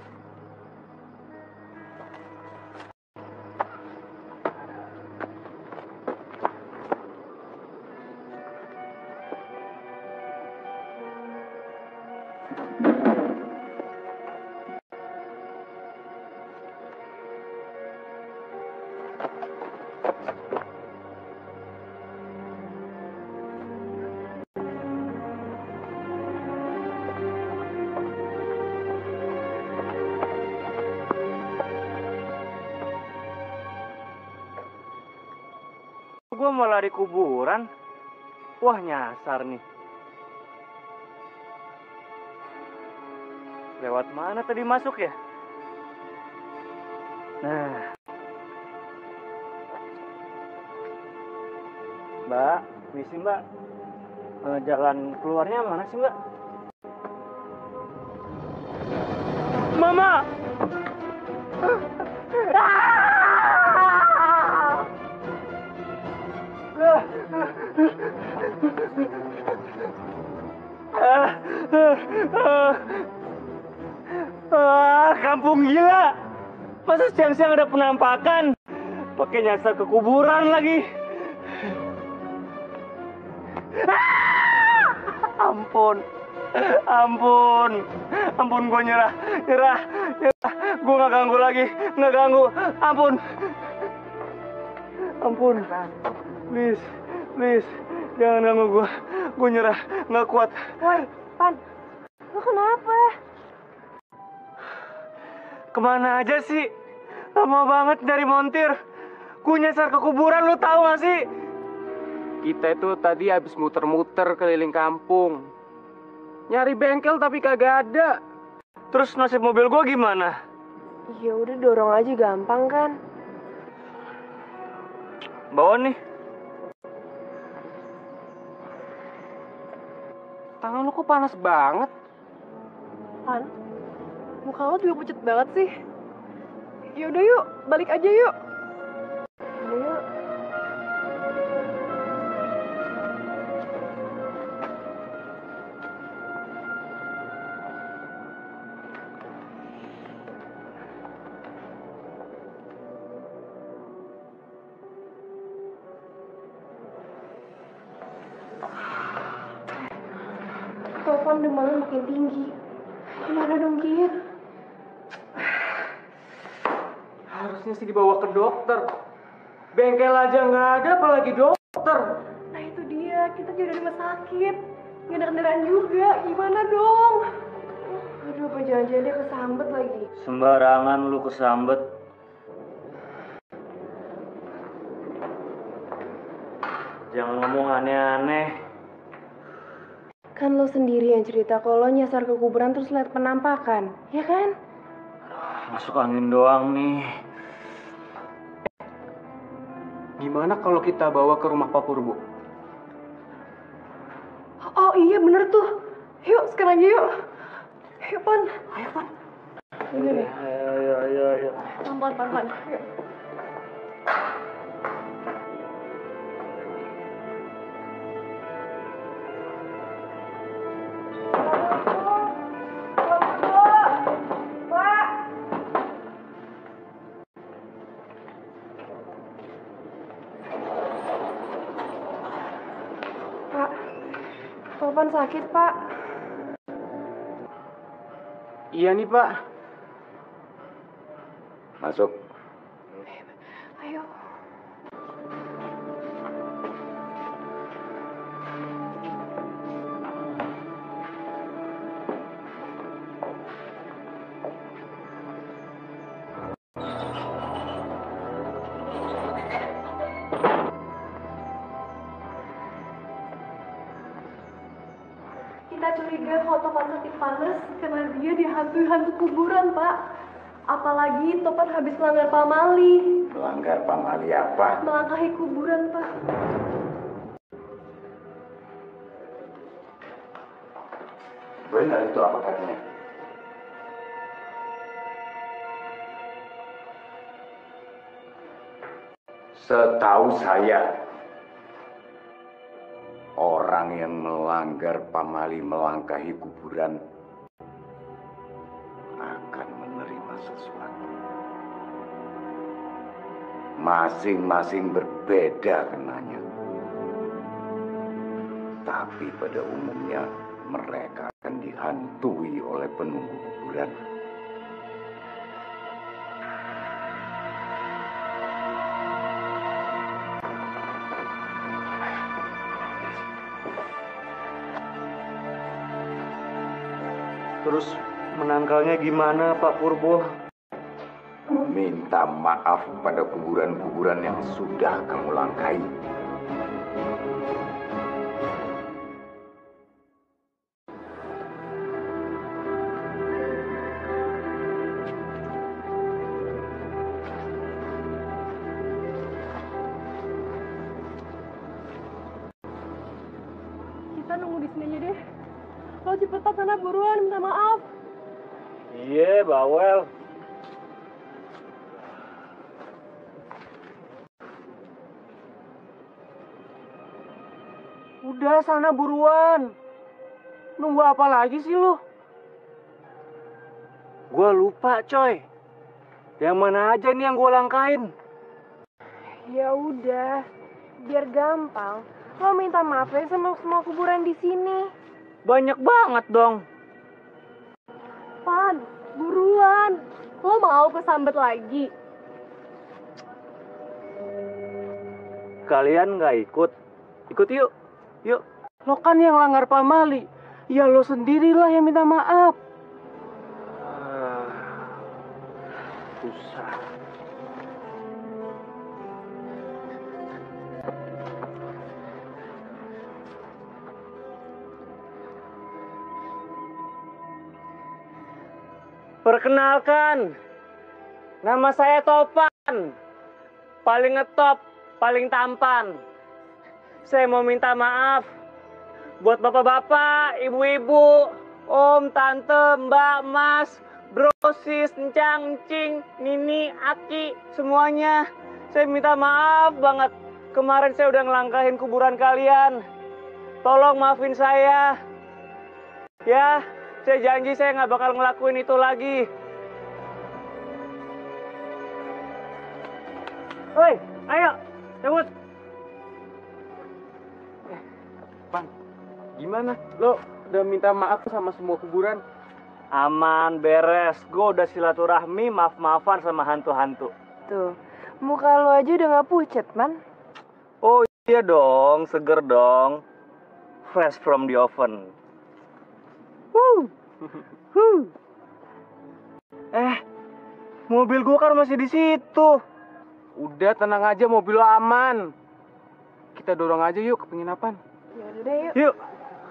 Gue malah di kuburan. Wah, nyasar nih. Lewat mana tadi masuk ya? Nah. Mbak, misi Mbak. Jalan keluarnya mana sih Mbak? Mama! Kampung gila. Masa siang-siang ada penampakan? Pakai nyasar ke kuburan lagi. Ampun, gue nyerah. Gue nggak ganggu lagi, ampun, please, jangan ganggu gue nyerah, nggak kuat. Woi, Pan, lu kenapa? Kemana aja sih? Lama banget dari montir. Gue nyasar ke kuburan, lu tahu gak sih? Kita itu tadi habis muter-muter keliling kampung. Nyari bengkel tapi kagak ada. Terus nasib mobil gue gimana? Ya udah dorong aja, gampang kan? Bawa nih. Tangan lu kok panas banget? Pan, muka lo juga pucet banget sih. Yaudah yuk, balik aja yuk. Yuk. Topan demamnya makin tinggi. Gimana dong, Kit? Harusnya sih dibawa ke dokter. Bengkel aja nggak ada, apalagi dokter. Nah itu dia, kita juga di rumah sakit. Nggak ada kendaraan juga, gimana dong? Aduh, apa jangan-jangan dia kesambet lagi? Sembarangan lu kesambet. Jangan ngomong aneh-aneh. Kan lo sendiri yang cerita kalau lo nyasar ke kuburan terus lihat penampakan, ya kan? Masuk angin doang nih. Gimana kalau kita bawa ke rumah Pak Purbo? Oh iya bener tuh. Yuk sekarang aja yuk. Yuk Pan. Ayo, Pan. Ini nih. Ayo. Pelan-pelan. Yuk. Pak, Topan sakit, Pak. Iya nih, Pak. Masuk. Ayo. Kita curiga kalau Topan sakit panas karena dia dihantui hantu kuburan, Pak. Apalagi Topan habis melanggar pamali. Melanggar pamali apa? Melangkahi kuburan, Pak. Benar itu apa katanya? Setahu saya, orang yang melanggar pamali melangkahi kuburan akan menerima sesuatu. Masing-masing berbeda kenanya. Tapi pada umumnya mereka akan dihantui oleh penunggu kuburan. Terus menangkalnya gimana, Pak Purbo? Minta maaf pada kuburan-kuburan yang sudah kamu langkahi. Kita nunggu di sini aja deh. Lo cepetan sana buruan, minta maaf. Iya, bawel. Udah sana buruan. Nunggu apa lagi sih lu? Gua lupa, coy. Yang mana aja nih yang gua langkahin? Ya udah, biar gampang. Lo minta maaf ya sama semua kuburan di sini. Banyak banget dong. Pan, buruan. Lo mau kesambet lagi? Kalian nggak ikut? Ikut yuk. Yuk. Lo kan yang langgar pamali. Ya lo sendirilah yang minta maaf. Susah. Perkenalkan, nama saya Topan. Paling ngetop, paling tampan. Saya mau minta maaf buat bapak-bapak, ibu-ibu, om, tante, mbak, mas, bro, sis, encang, encing, nini, aki, semuanya. Saya minta maaf banget. Kemarin saya udah ngelangkahin kuburan kalian. Tolong maafin saya. Ya, saya janji saya nggak bakal ngelakuin itu lagi. Woi, ayo, cabut. Bang, gimana? Lo udah minta maaf sama semua kuburan? Aman, beres. Gue udah silaturahmi, maaf-maafan sama hantu-hantu. Tuh, muka lo aja udah gak pucet, man. Oh iya dong, seger dong. Fresh from the oven. Mobil gue kan masih di situ. Udah tenang aja, mobil lo aman. Kita dorong aja yuk ke penginapan. Ya udah deh, yuk. Yuk.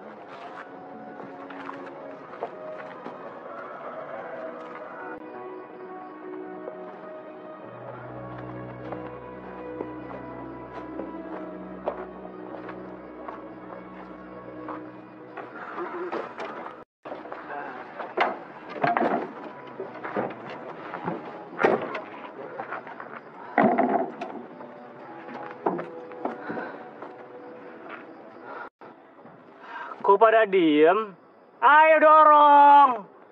Kok pada diem? Ayo dorong!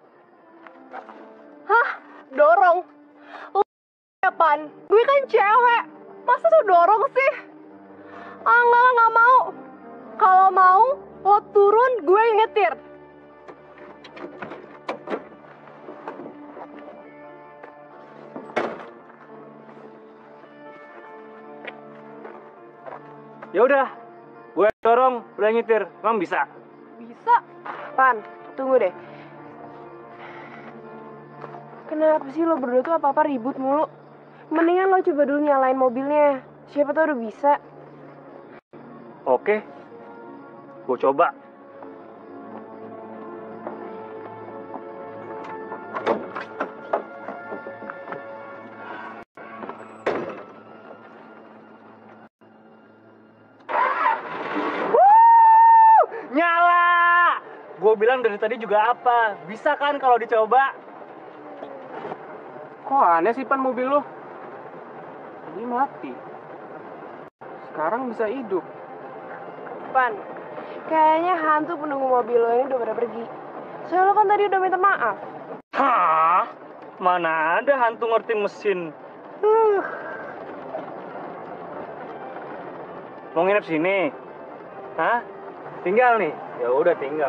Hah? Dorong? Lo apaan? Gue kan cewek. Masa lo dorong sih? Ah, nggak mau. Kalau mau, lo turun, gue yang nyetir. Ya udah, gue dorong, udah nyetir. Emang bisa? Bisa. Pan, tunggu deh. Kenapa sih lo berdua tuh apa-apa ribut mulu? Mendingan lo coba dulu nyalain mobilnya. Siapa tau udah bisa. Oke, gue coba. Nyala! Gue bilang dari tadi juga apa? Bisa kan kalau dicoba? Kok aneh sih Pan mobil lo? Ini mati. Sekarang bisa hidup. Pan, kayaknya hantu penunggu mobil lo ini udah pada pergi. Soalnya lo kan tadi udah minta maaf. Hah? Mana ada hantu ngerti mesin? Mau nginep sini? Hah? Tinggal nih? Ya udah tinggal.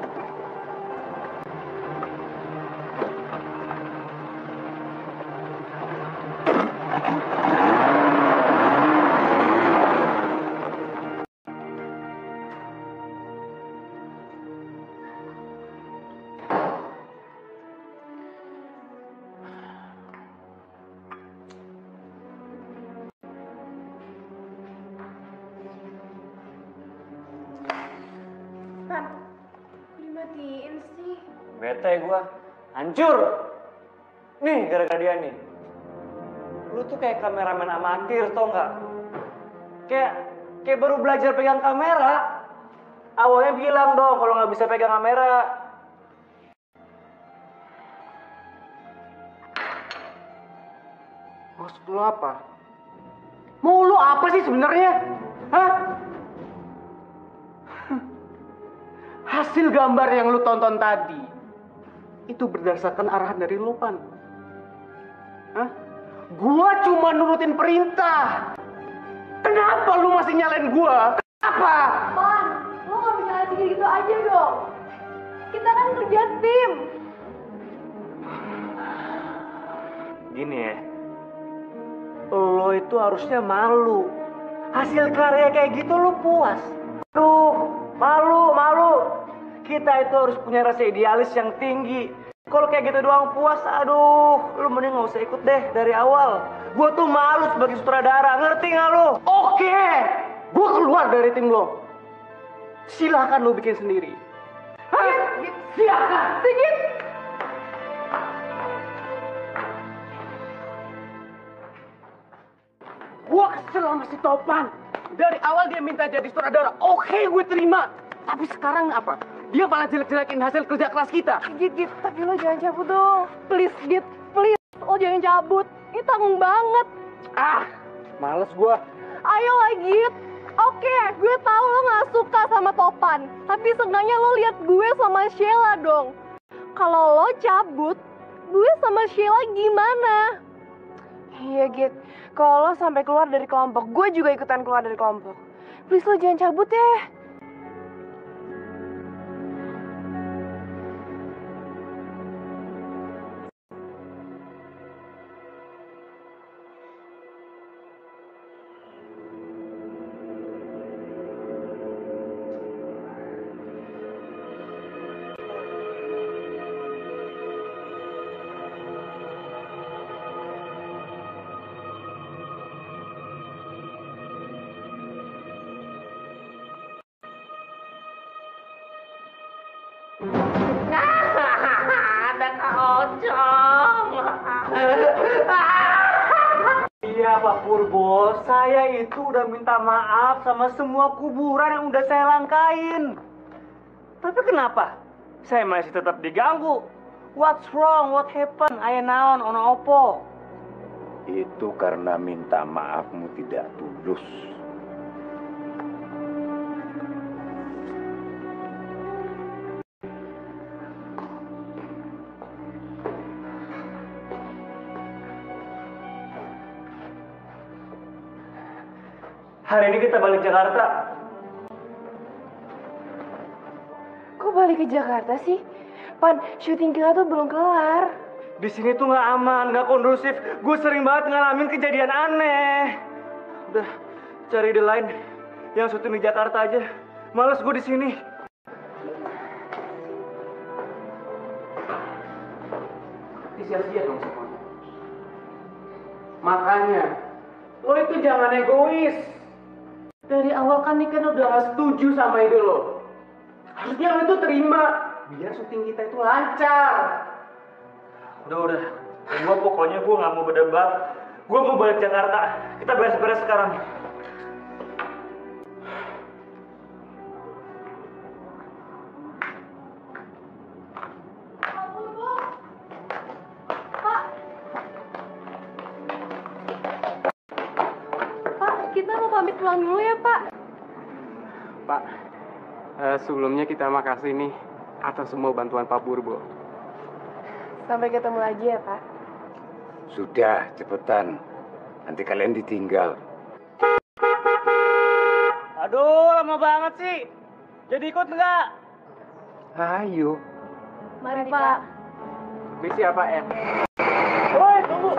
Pan, dimatiin sih. Bete gua, hancur. Nih gara-gara dia nih. Lu tuh kayak kameramen amatir, tau nggak? Kayak baru belajar pegang kamera. Awalnya bilang dong kalau nggak bisa pegang kamera. Maksud lo apa? Mau lo apa sih sebenarnya? Hah? Hasil gambar yang lu tonton tadi itu berdasarkan arahan dari lu, Pan. Hah? Gua cuma nurutin perintah. Kenapa lu masih nyalain gua? Kenapa? Pan, lo gak bisa ngasih gitu aja dong. Kita kan kerja tim. Gini ya, lo itu harusnya malu. Hasil karya kayak gitu lo puas. Aduh, malu. Kita itu harus punya rasa idealis yang tinggi. Kalau kayak gitu doang puas, aduh, lo mending gak usah ikut deh dari awal. Gue tuh malu sebagai sutradara, ngerti gak lo? Oke, gua keluar dari tim lo. Silakan lo bikin sendiri. Hah? Silakan. Sigit, Gua kesel sama si Topan. Dari awal dia minta jadi sutradara. Oke, gue terima. Tapi sekarang apa? Dia malah jelek-jelekin hasil kerja keras kita. Git, tapi lo jangan cabut dong. Please, Git, please. Lo jangan cabut. Ini tanggung banget. Ah, males gua. Ayo lah, Git. Oke, gue tahu lo gak suka sama Topan. Tapi seenggaknya lo lihat gue sama Sheila dong. Kalau lo cabut, gue sama Sheila gimana? Iya, Git. Kalau lo sampai keluar dari kelompok, gue juga ikutan keluar dari kelompok. Please lo jangan cabut ya. Iya Pak Purbo, saya itu udah minta maaf sama semua kuburan yang udah saya langkain. Tapi kenapa? Saya masih tetap diganggu. What's wrong? What happened? Aya naon, ono opo? Itu karena minta maafmu tidak tulus. Hari ini kita balik Jakarta. Kok balik ke Jakarta sih? Pan, syuting kita tuh belum kelar. Di sini tuh nggak aman, nggak kondusif. Gue sering banget ngalamin kejadian aneh. Udah, cari ide lain. Yang syuting di Jakarta aja. Males gue di sini. Sia-sia dong semuanya. Makanya, lo itu jangan egois. Dari awal kan nih kan udah gak setuju sama ide lo. Harusnya lo itu terima, biar syuting kita itu lancar. Udah. Pokoknya gue nggak mau berdebat. Gue mau balik Jakarta. Kita beres-beres sekarang. Pak, kita mau pamit pulang dulu ya, Pak. Pak, sebelumnya kita makasih nih atas semua bantuan Pak Purbo. Sampai ketemu lagi ya, Pak. Sudah, cepetan. Nanti kalian ditinggal. Aduh, lama banget sih. Jadi ikut nggak? Ayo. Mari, Pak. Misi apa, Em? Woi, tunggu.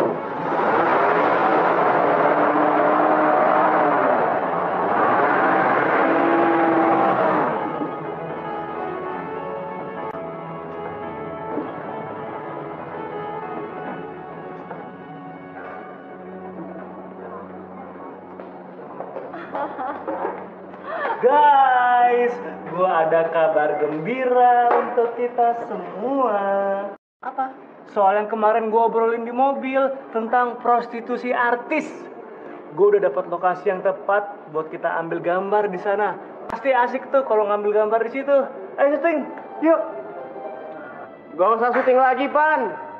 Guys, gua ada kabar gembira untuk kita semua. Apa? Soal yang kemarin gua obrolin di mobil tentang prostitusi artis. Gua udah dapat lokasi yang tepat buat kita ambil gambar di sana. Pasti asik tuh kalau ngambil gambar di situ. Ayo syuting, yuk. Gak usah syuting lagi, Pan.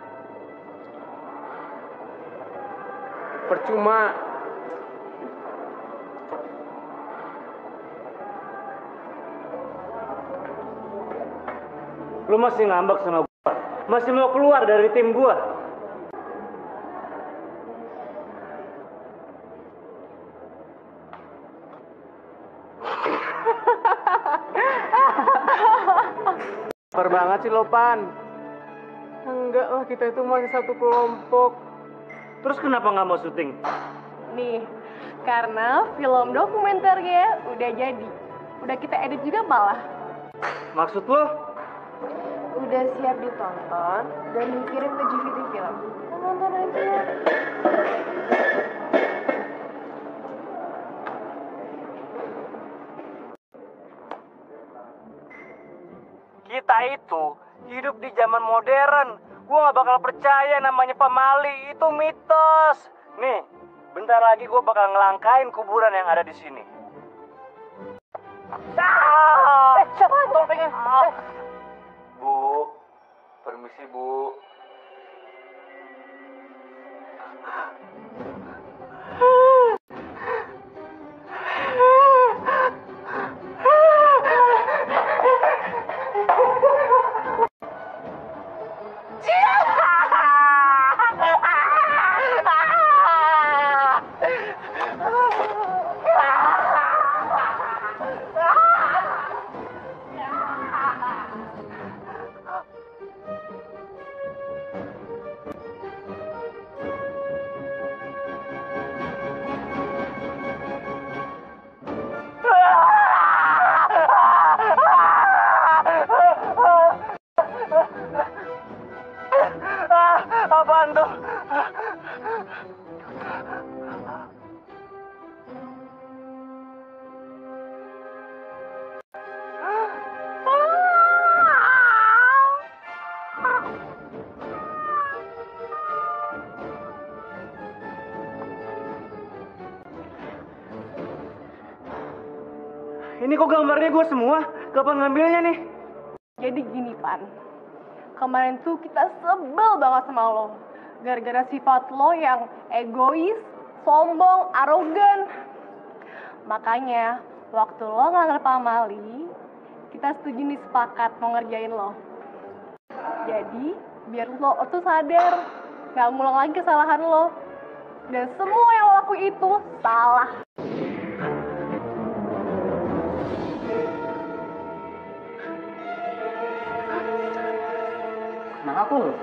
Percuma. Lu masih ngambek sama gua? Masih mau keluar dari tim gua? Sabar banget sih lo, Pan. Enggak lah, kita itu masih satu kelompok. Terus kenapa nggak mau syuting? Nih, karena film dokumenternya udah jadi. Udah kita edit juga malah. Maksud lo? Udah siap ditonton dan dikirim ke GVT Film. Nonton aja. Kita itu hidup di zaman modern. Gua nggak bakal percaya namanya pamali, itu mitos. Nih, bentar lagi gua bakal ngelangkain kuburan yang ada di sini. Siapa tuh pengen? Bu, permisi Bu. Apaan tuh? Ini kok gambarnya gue semua? Kapan ngambilnya nih? Jadi gini, Pan. Kemarin tuh kita sebel banget sama lo. Gara-gara sifat lo yang egois, sombong, arogan. Makanya, waktu lo ngelamar pamali, kita setuju nih sepakat mau ngerjain lo. Jadi, biar lo tuh sadar, gak ngulang lagi kesalahan lo. Dan semua yang lo lakuin itu salah. Nah, aku loh.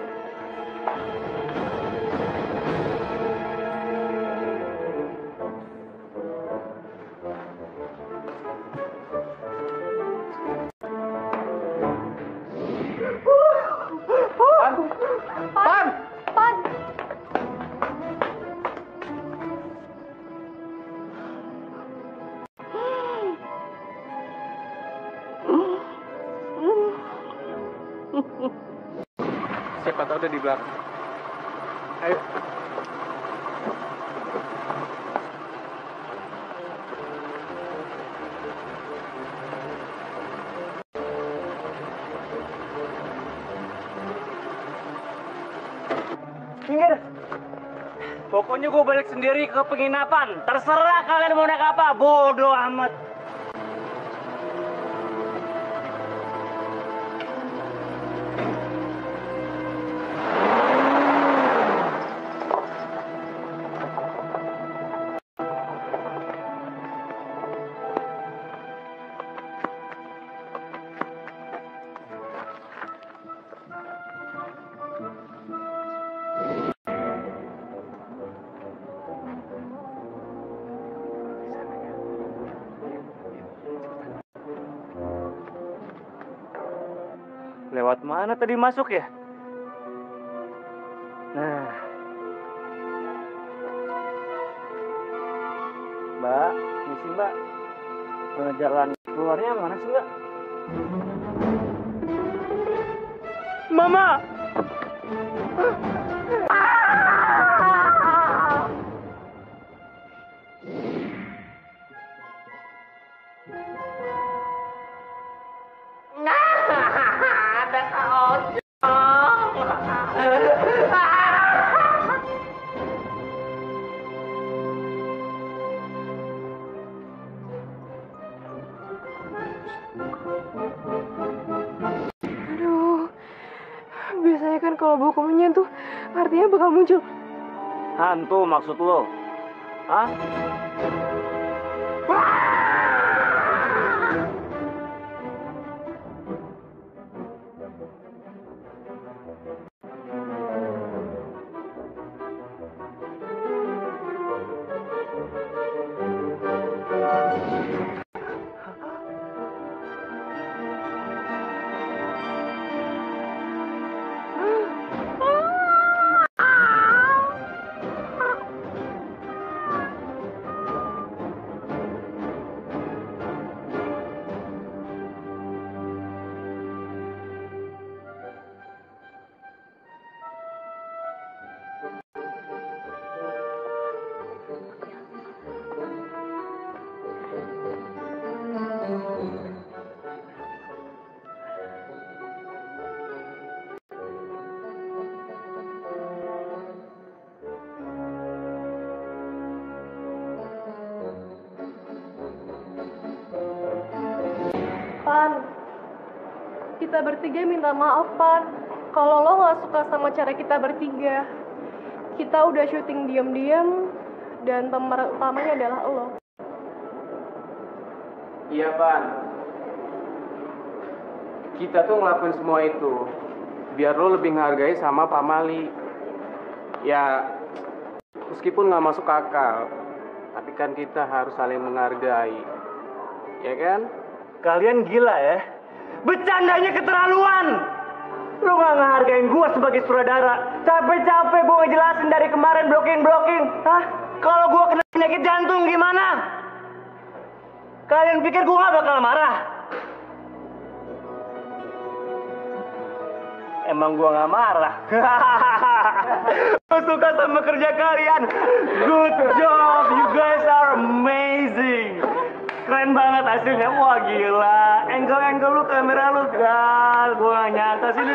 Siapa tahu udah di belakang. Ayo. Minggir. Pokoknya gue balik sendiri ke penginapan. Terserah kalian mau naik apa. Bodoh amat. Lewat mana tadi masuk ya? Nah. Mbak, misi Mbak. Jalan keluarnya mana sih Mbak? Mama! Aduh, biasanya kan kalau bau kemenyan tuh artinya bakal muncul. Hantu maksud lo? Hah? Pan, kita bertiga minta maaf, Pan. Kalau lo nggak suka sama cara kita bertiga. Kita udah syuting diam-diam, dan pemeran utamanya adalah lo. Iya, Pan. Kita tuh ngelakuin semua itu biar lo lebih menghargai sama Pak Mali. Ya, meskipun nggak masuk akal, tapi kan kita harus saling menghargai. Ya kan? Kalian gila ya? Bercandanya keterlaluan! Lu gak ngehargain gua sebagai sutradara. Capek-capek gua ngejelasin dari kemarin blocking. Hah? Kalau gua kena penyakit jantung gimana? Kalian pikir gua gak bakal marah? Emang gua gak marah. Gua suka sama kerja kalian. Good job, you guys are amazing. Keren banget hasilnya, wah gila. Angle lu, kamera lu, gal. Gua gak nyangka, sini.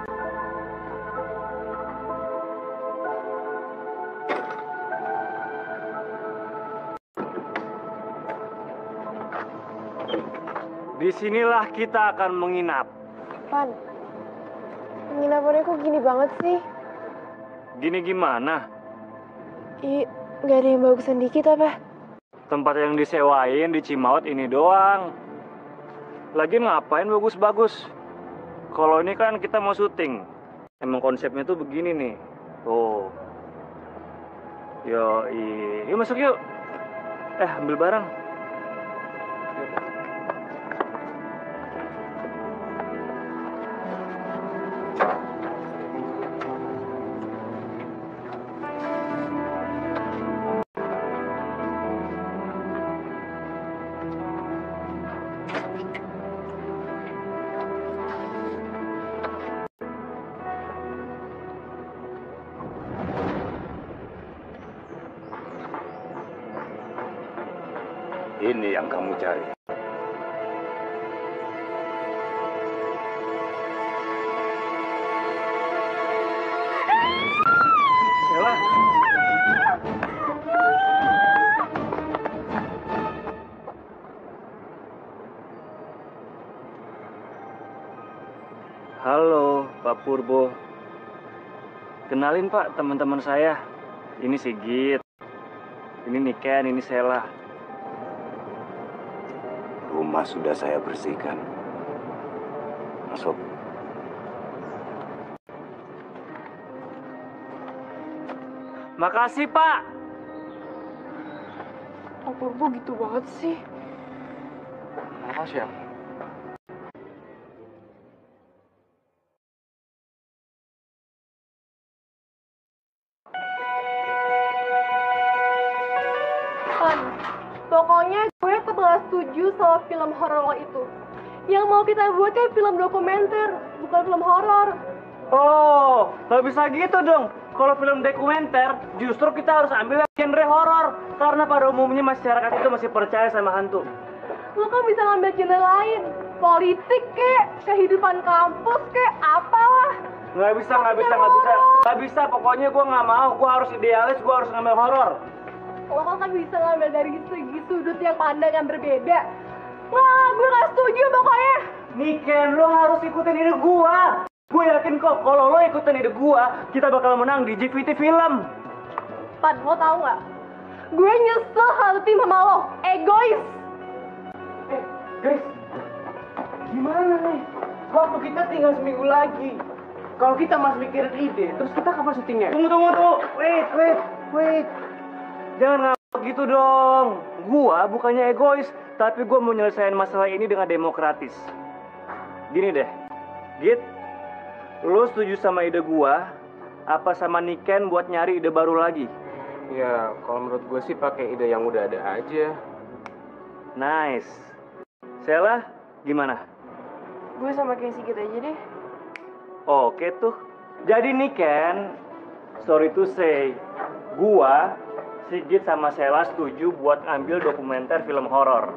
Disinilah kita akan menginap. Pan, penginapannya kok gini banget sih? Gini gimana? Nggak ada yang bagusan dikit apa? Tempat yang disewain di Cimaut ini doang. Lagian ngapain bagus-bagus? Kalau ini kan kita mau syuting. Emang konsepnya tuh begini nih. Tuh. Yuk masuk yuk. Ambil barang. Ini yang kamu cari. Sheila. Halo, Pak Purbo. Kenalin Pak, teman-teman saya. Ini Sigit. Ini Niken, ini Sheila. Rumah sudah saya bersihkan. Masuk. Makasih Pak. Pak Purbo gitu banget sih. Makasih ya. Pan, pokoknya gue tetap gak setuju sama film horor lo itu. Yang mau kita buat kan film dokumenter, bukan film horor. Oh, nggak bisa gitu dong. Kalau film dokumenter, justru kita harus ambil yang genre horor. Karena pada umumnya masyarakat itu masih percaya sama hantu. Lo kan bisa ngambil genre lain, politik kek, kehidupan kampus kek, apalah. Nggak bisa. Pokoknya gue nggak mau. Gue harus idealis, gue harus ngambil horor. Lo kan bisa ngambil dari segi sudut yang pandang yang berbeda. Nah, gue gak setuju pokoknya. Niken, lo harus ikutin ide gue. Gue yakin kok, kalau lo ikutin ide gue, kita bakal menang di GVT film. Pan, lo tau gak? Gue nyesel hati sama lo, egois. Guys, gimana nih? Waktu kita tinggal seminggu lagi. Kalau kita masih mikirin ide, terus kita kapan syutingnya? Tunggu. Wait. Jangan ngambek gitu dong. Gua bukannya egois, tapi gua mau nyelesain masalah ini dengan demokratis. Gini deh, Git, lo setuju sama ide gua? Apa sama Niken buat nyari ide baru lagi? Ya, kalau menurut gue sih pakai ide yang udah ada aja. Nice. Sheila, gimana? Gue sama kayak Sigit aja deh. Oke tuh. Jadi Niken, sorry to say, gua, Sigit sama Sheila setuju buat ambil dokumenter film horor.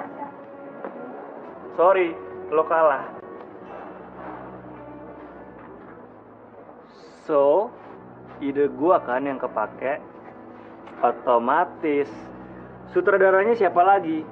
Sorry, lo kalah. So, ide gua kan yang kepake, otomatis sutradaranya siapa lagi?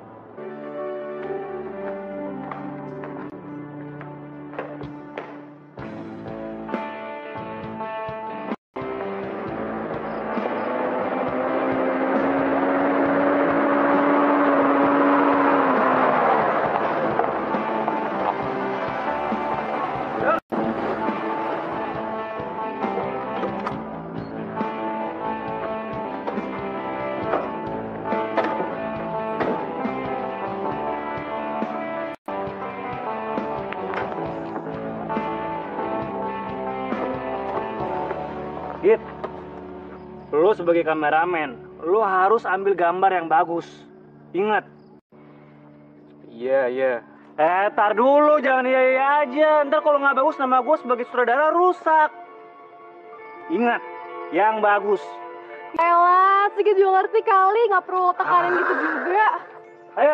Git, lo sebagai kameramen, lo harus ambil gambar yang bagus. Ingat. Iya. Tar dulu, jangan iya aja. Ntar kalau nggak bagus, nama gue sebagai sutradara rusak. Ingat, yang bagus. Elah, Sigit juga ngerti kali, gak perlu tekanin gitu juga. Ayo.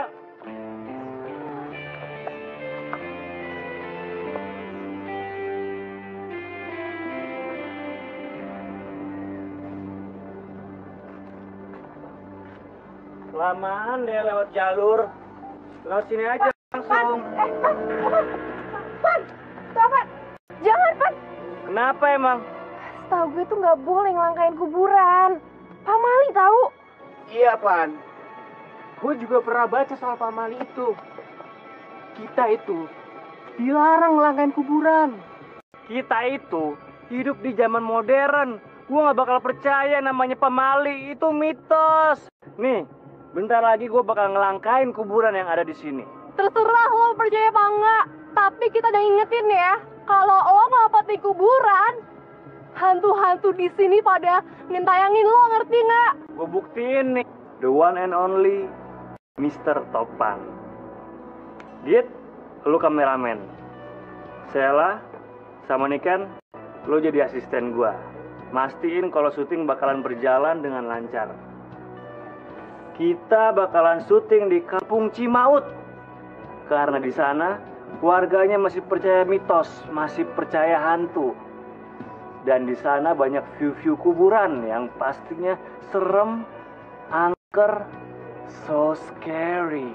Lamaan deh lewat jalur. Lewat sini aja langsung. Pan, jangan Pan. Kenapa emang? Setahu gue tuh nggak boleh ngelangkain kuburan. Pamali tahu. Iya, Pan. Gue juga pernah baca soal pamali itu. Kita itu dilarang ngelangkain kuburan. Kita itu hidup di zaman modern. Gue gak bakal percaya namanya pamali. Itu mitos. Nih, bentar lagi gue bakal ngelangkain kuburan yang ada di sini. Terserah lo percaya apa enggak. Tapi kita udah ingetin ya, kalau lo ngelapatin kuburan, hantu-hantu di sini pada ngentayangin lo, ngerti nggak? Gue buktiin nih, the one and only Mr. Topan. Git, lu kameramen. Sheila sama Niken, lu jadi asisten gue. Mastiin kalau syuting bakalan berjalan dengan lancar. kita bakalan syuting di Kampung Cimaut. Karena di sana warganya masih percaya mitos, masih percaya hantu. Dan di sana banyak view-view kuburan yang pastinya serem, angker, so scary.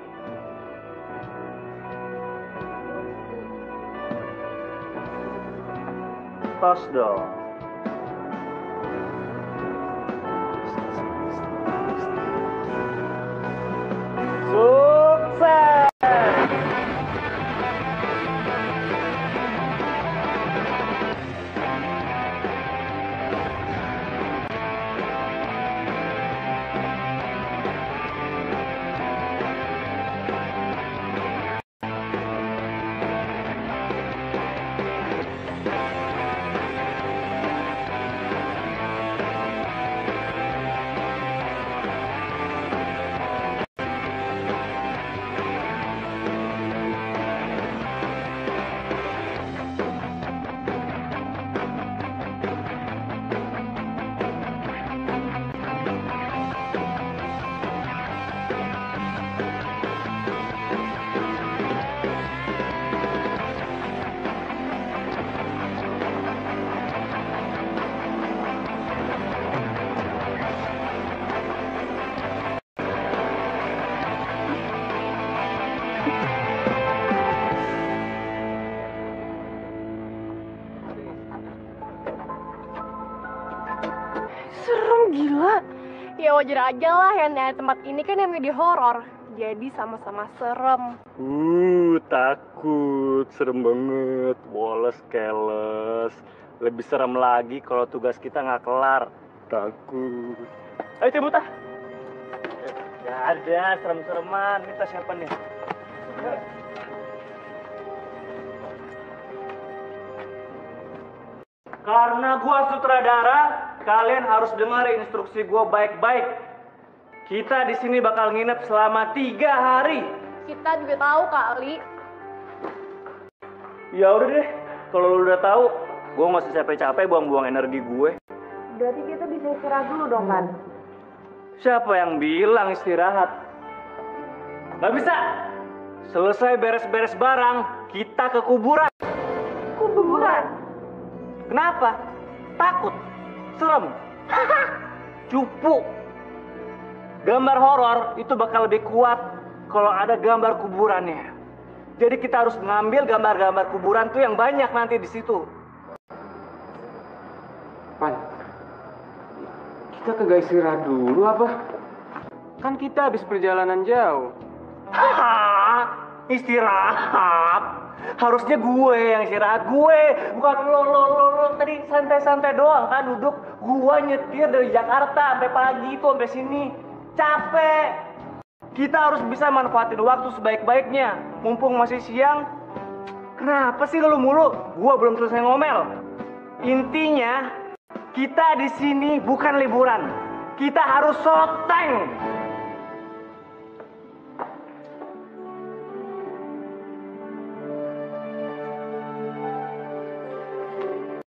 Tos dong. Sukses! Serem gila. Ya wajar aja lah yang dari tempat ini kan yang di horor. Jadi sama-sama serem. Takut, serem banget, woles, keles. Lebih serem lagi kalau tugas kita nggak kelar. Takut. Ayo cabut ah. Gak ada serem-sereman. Kita siapa nih? Karena gua sutradara, kalian harus dengar instruksi gua baik-baik. Kita di sini bakal nginep selama 3 hari. Kita juga tahu kali. Ya udah deh, kalau lu udah tahu, gua nggak usah capek-capek buang-buang energi gue. Berarti kita bisa istirahat dulu dong kan? Siapa yang bilang istirahat? Gak bisa. Selesai beres-beres barang, kita ke kuburan. Kuburan. Kenapa? Takut? Serem? Cupu. Gambar horor itu bakal lebih kuat kalau ada gambar kuburannya. Jadi kita harus mengambil gambar-gambar kuburan tuh yang banyak nanti di situ. Pan, kita kagak istirahat dulu apa? Kan kita habis perjalanan jauh. Istirahat? Harusnya gue yang istirahat. Gue, bukan lo. Tadi santai-santai doang kan duduk. Gue nyetir dari Jakarta sampai pagi itu sampai sini. Capek. Kita harus bisa manfaatin waktu sebaik-baiknya. Mumpung masih siang. Kenapa sih lu mulu? Gue belum selesai ngomel. Intinya, kita di sini bukan liburan. Kita harus syuting.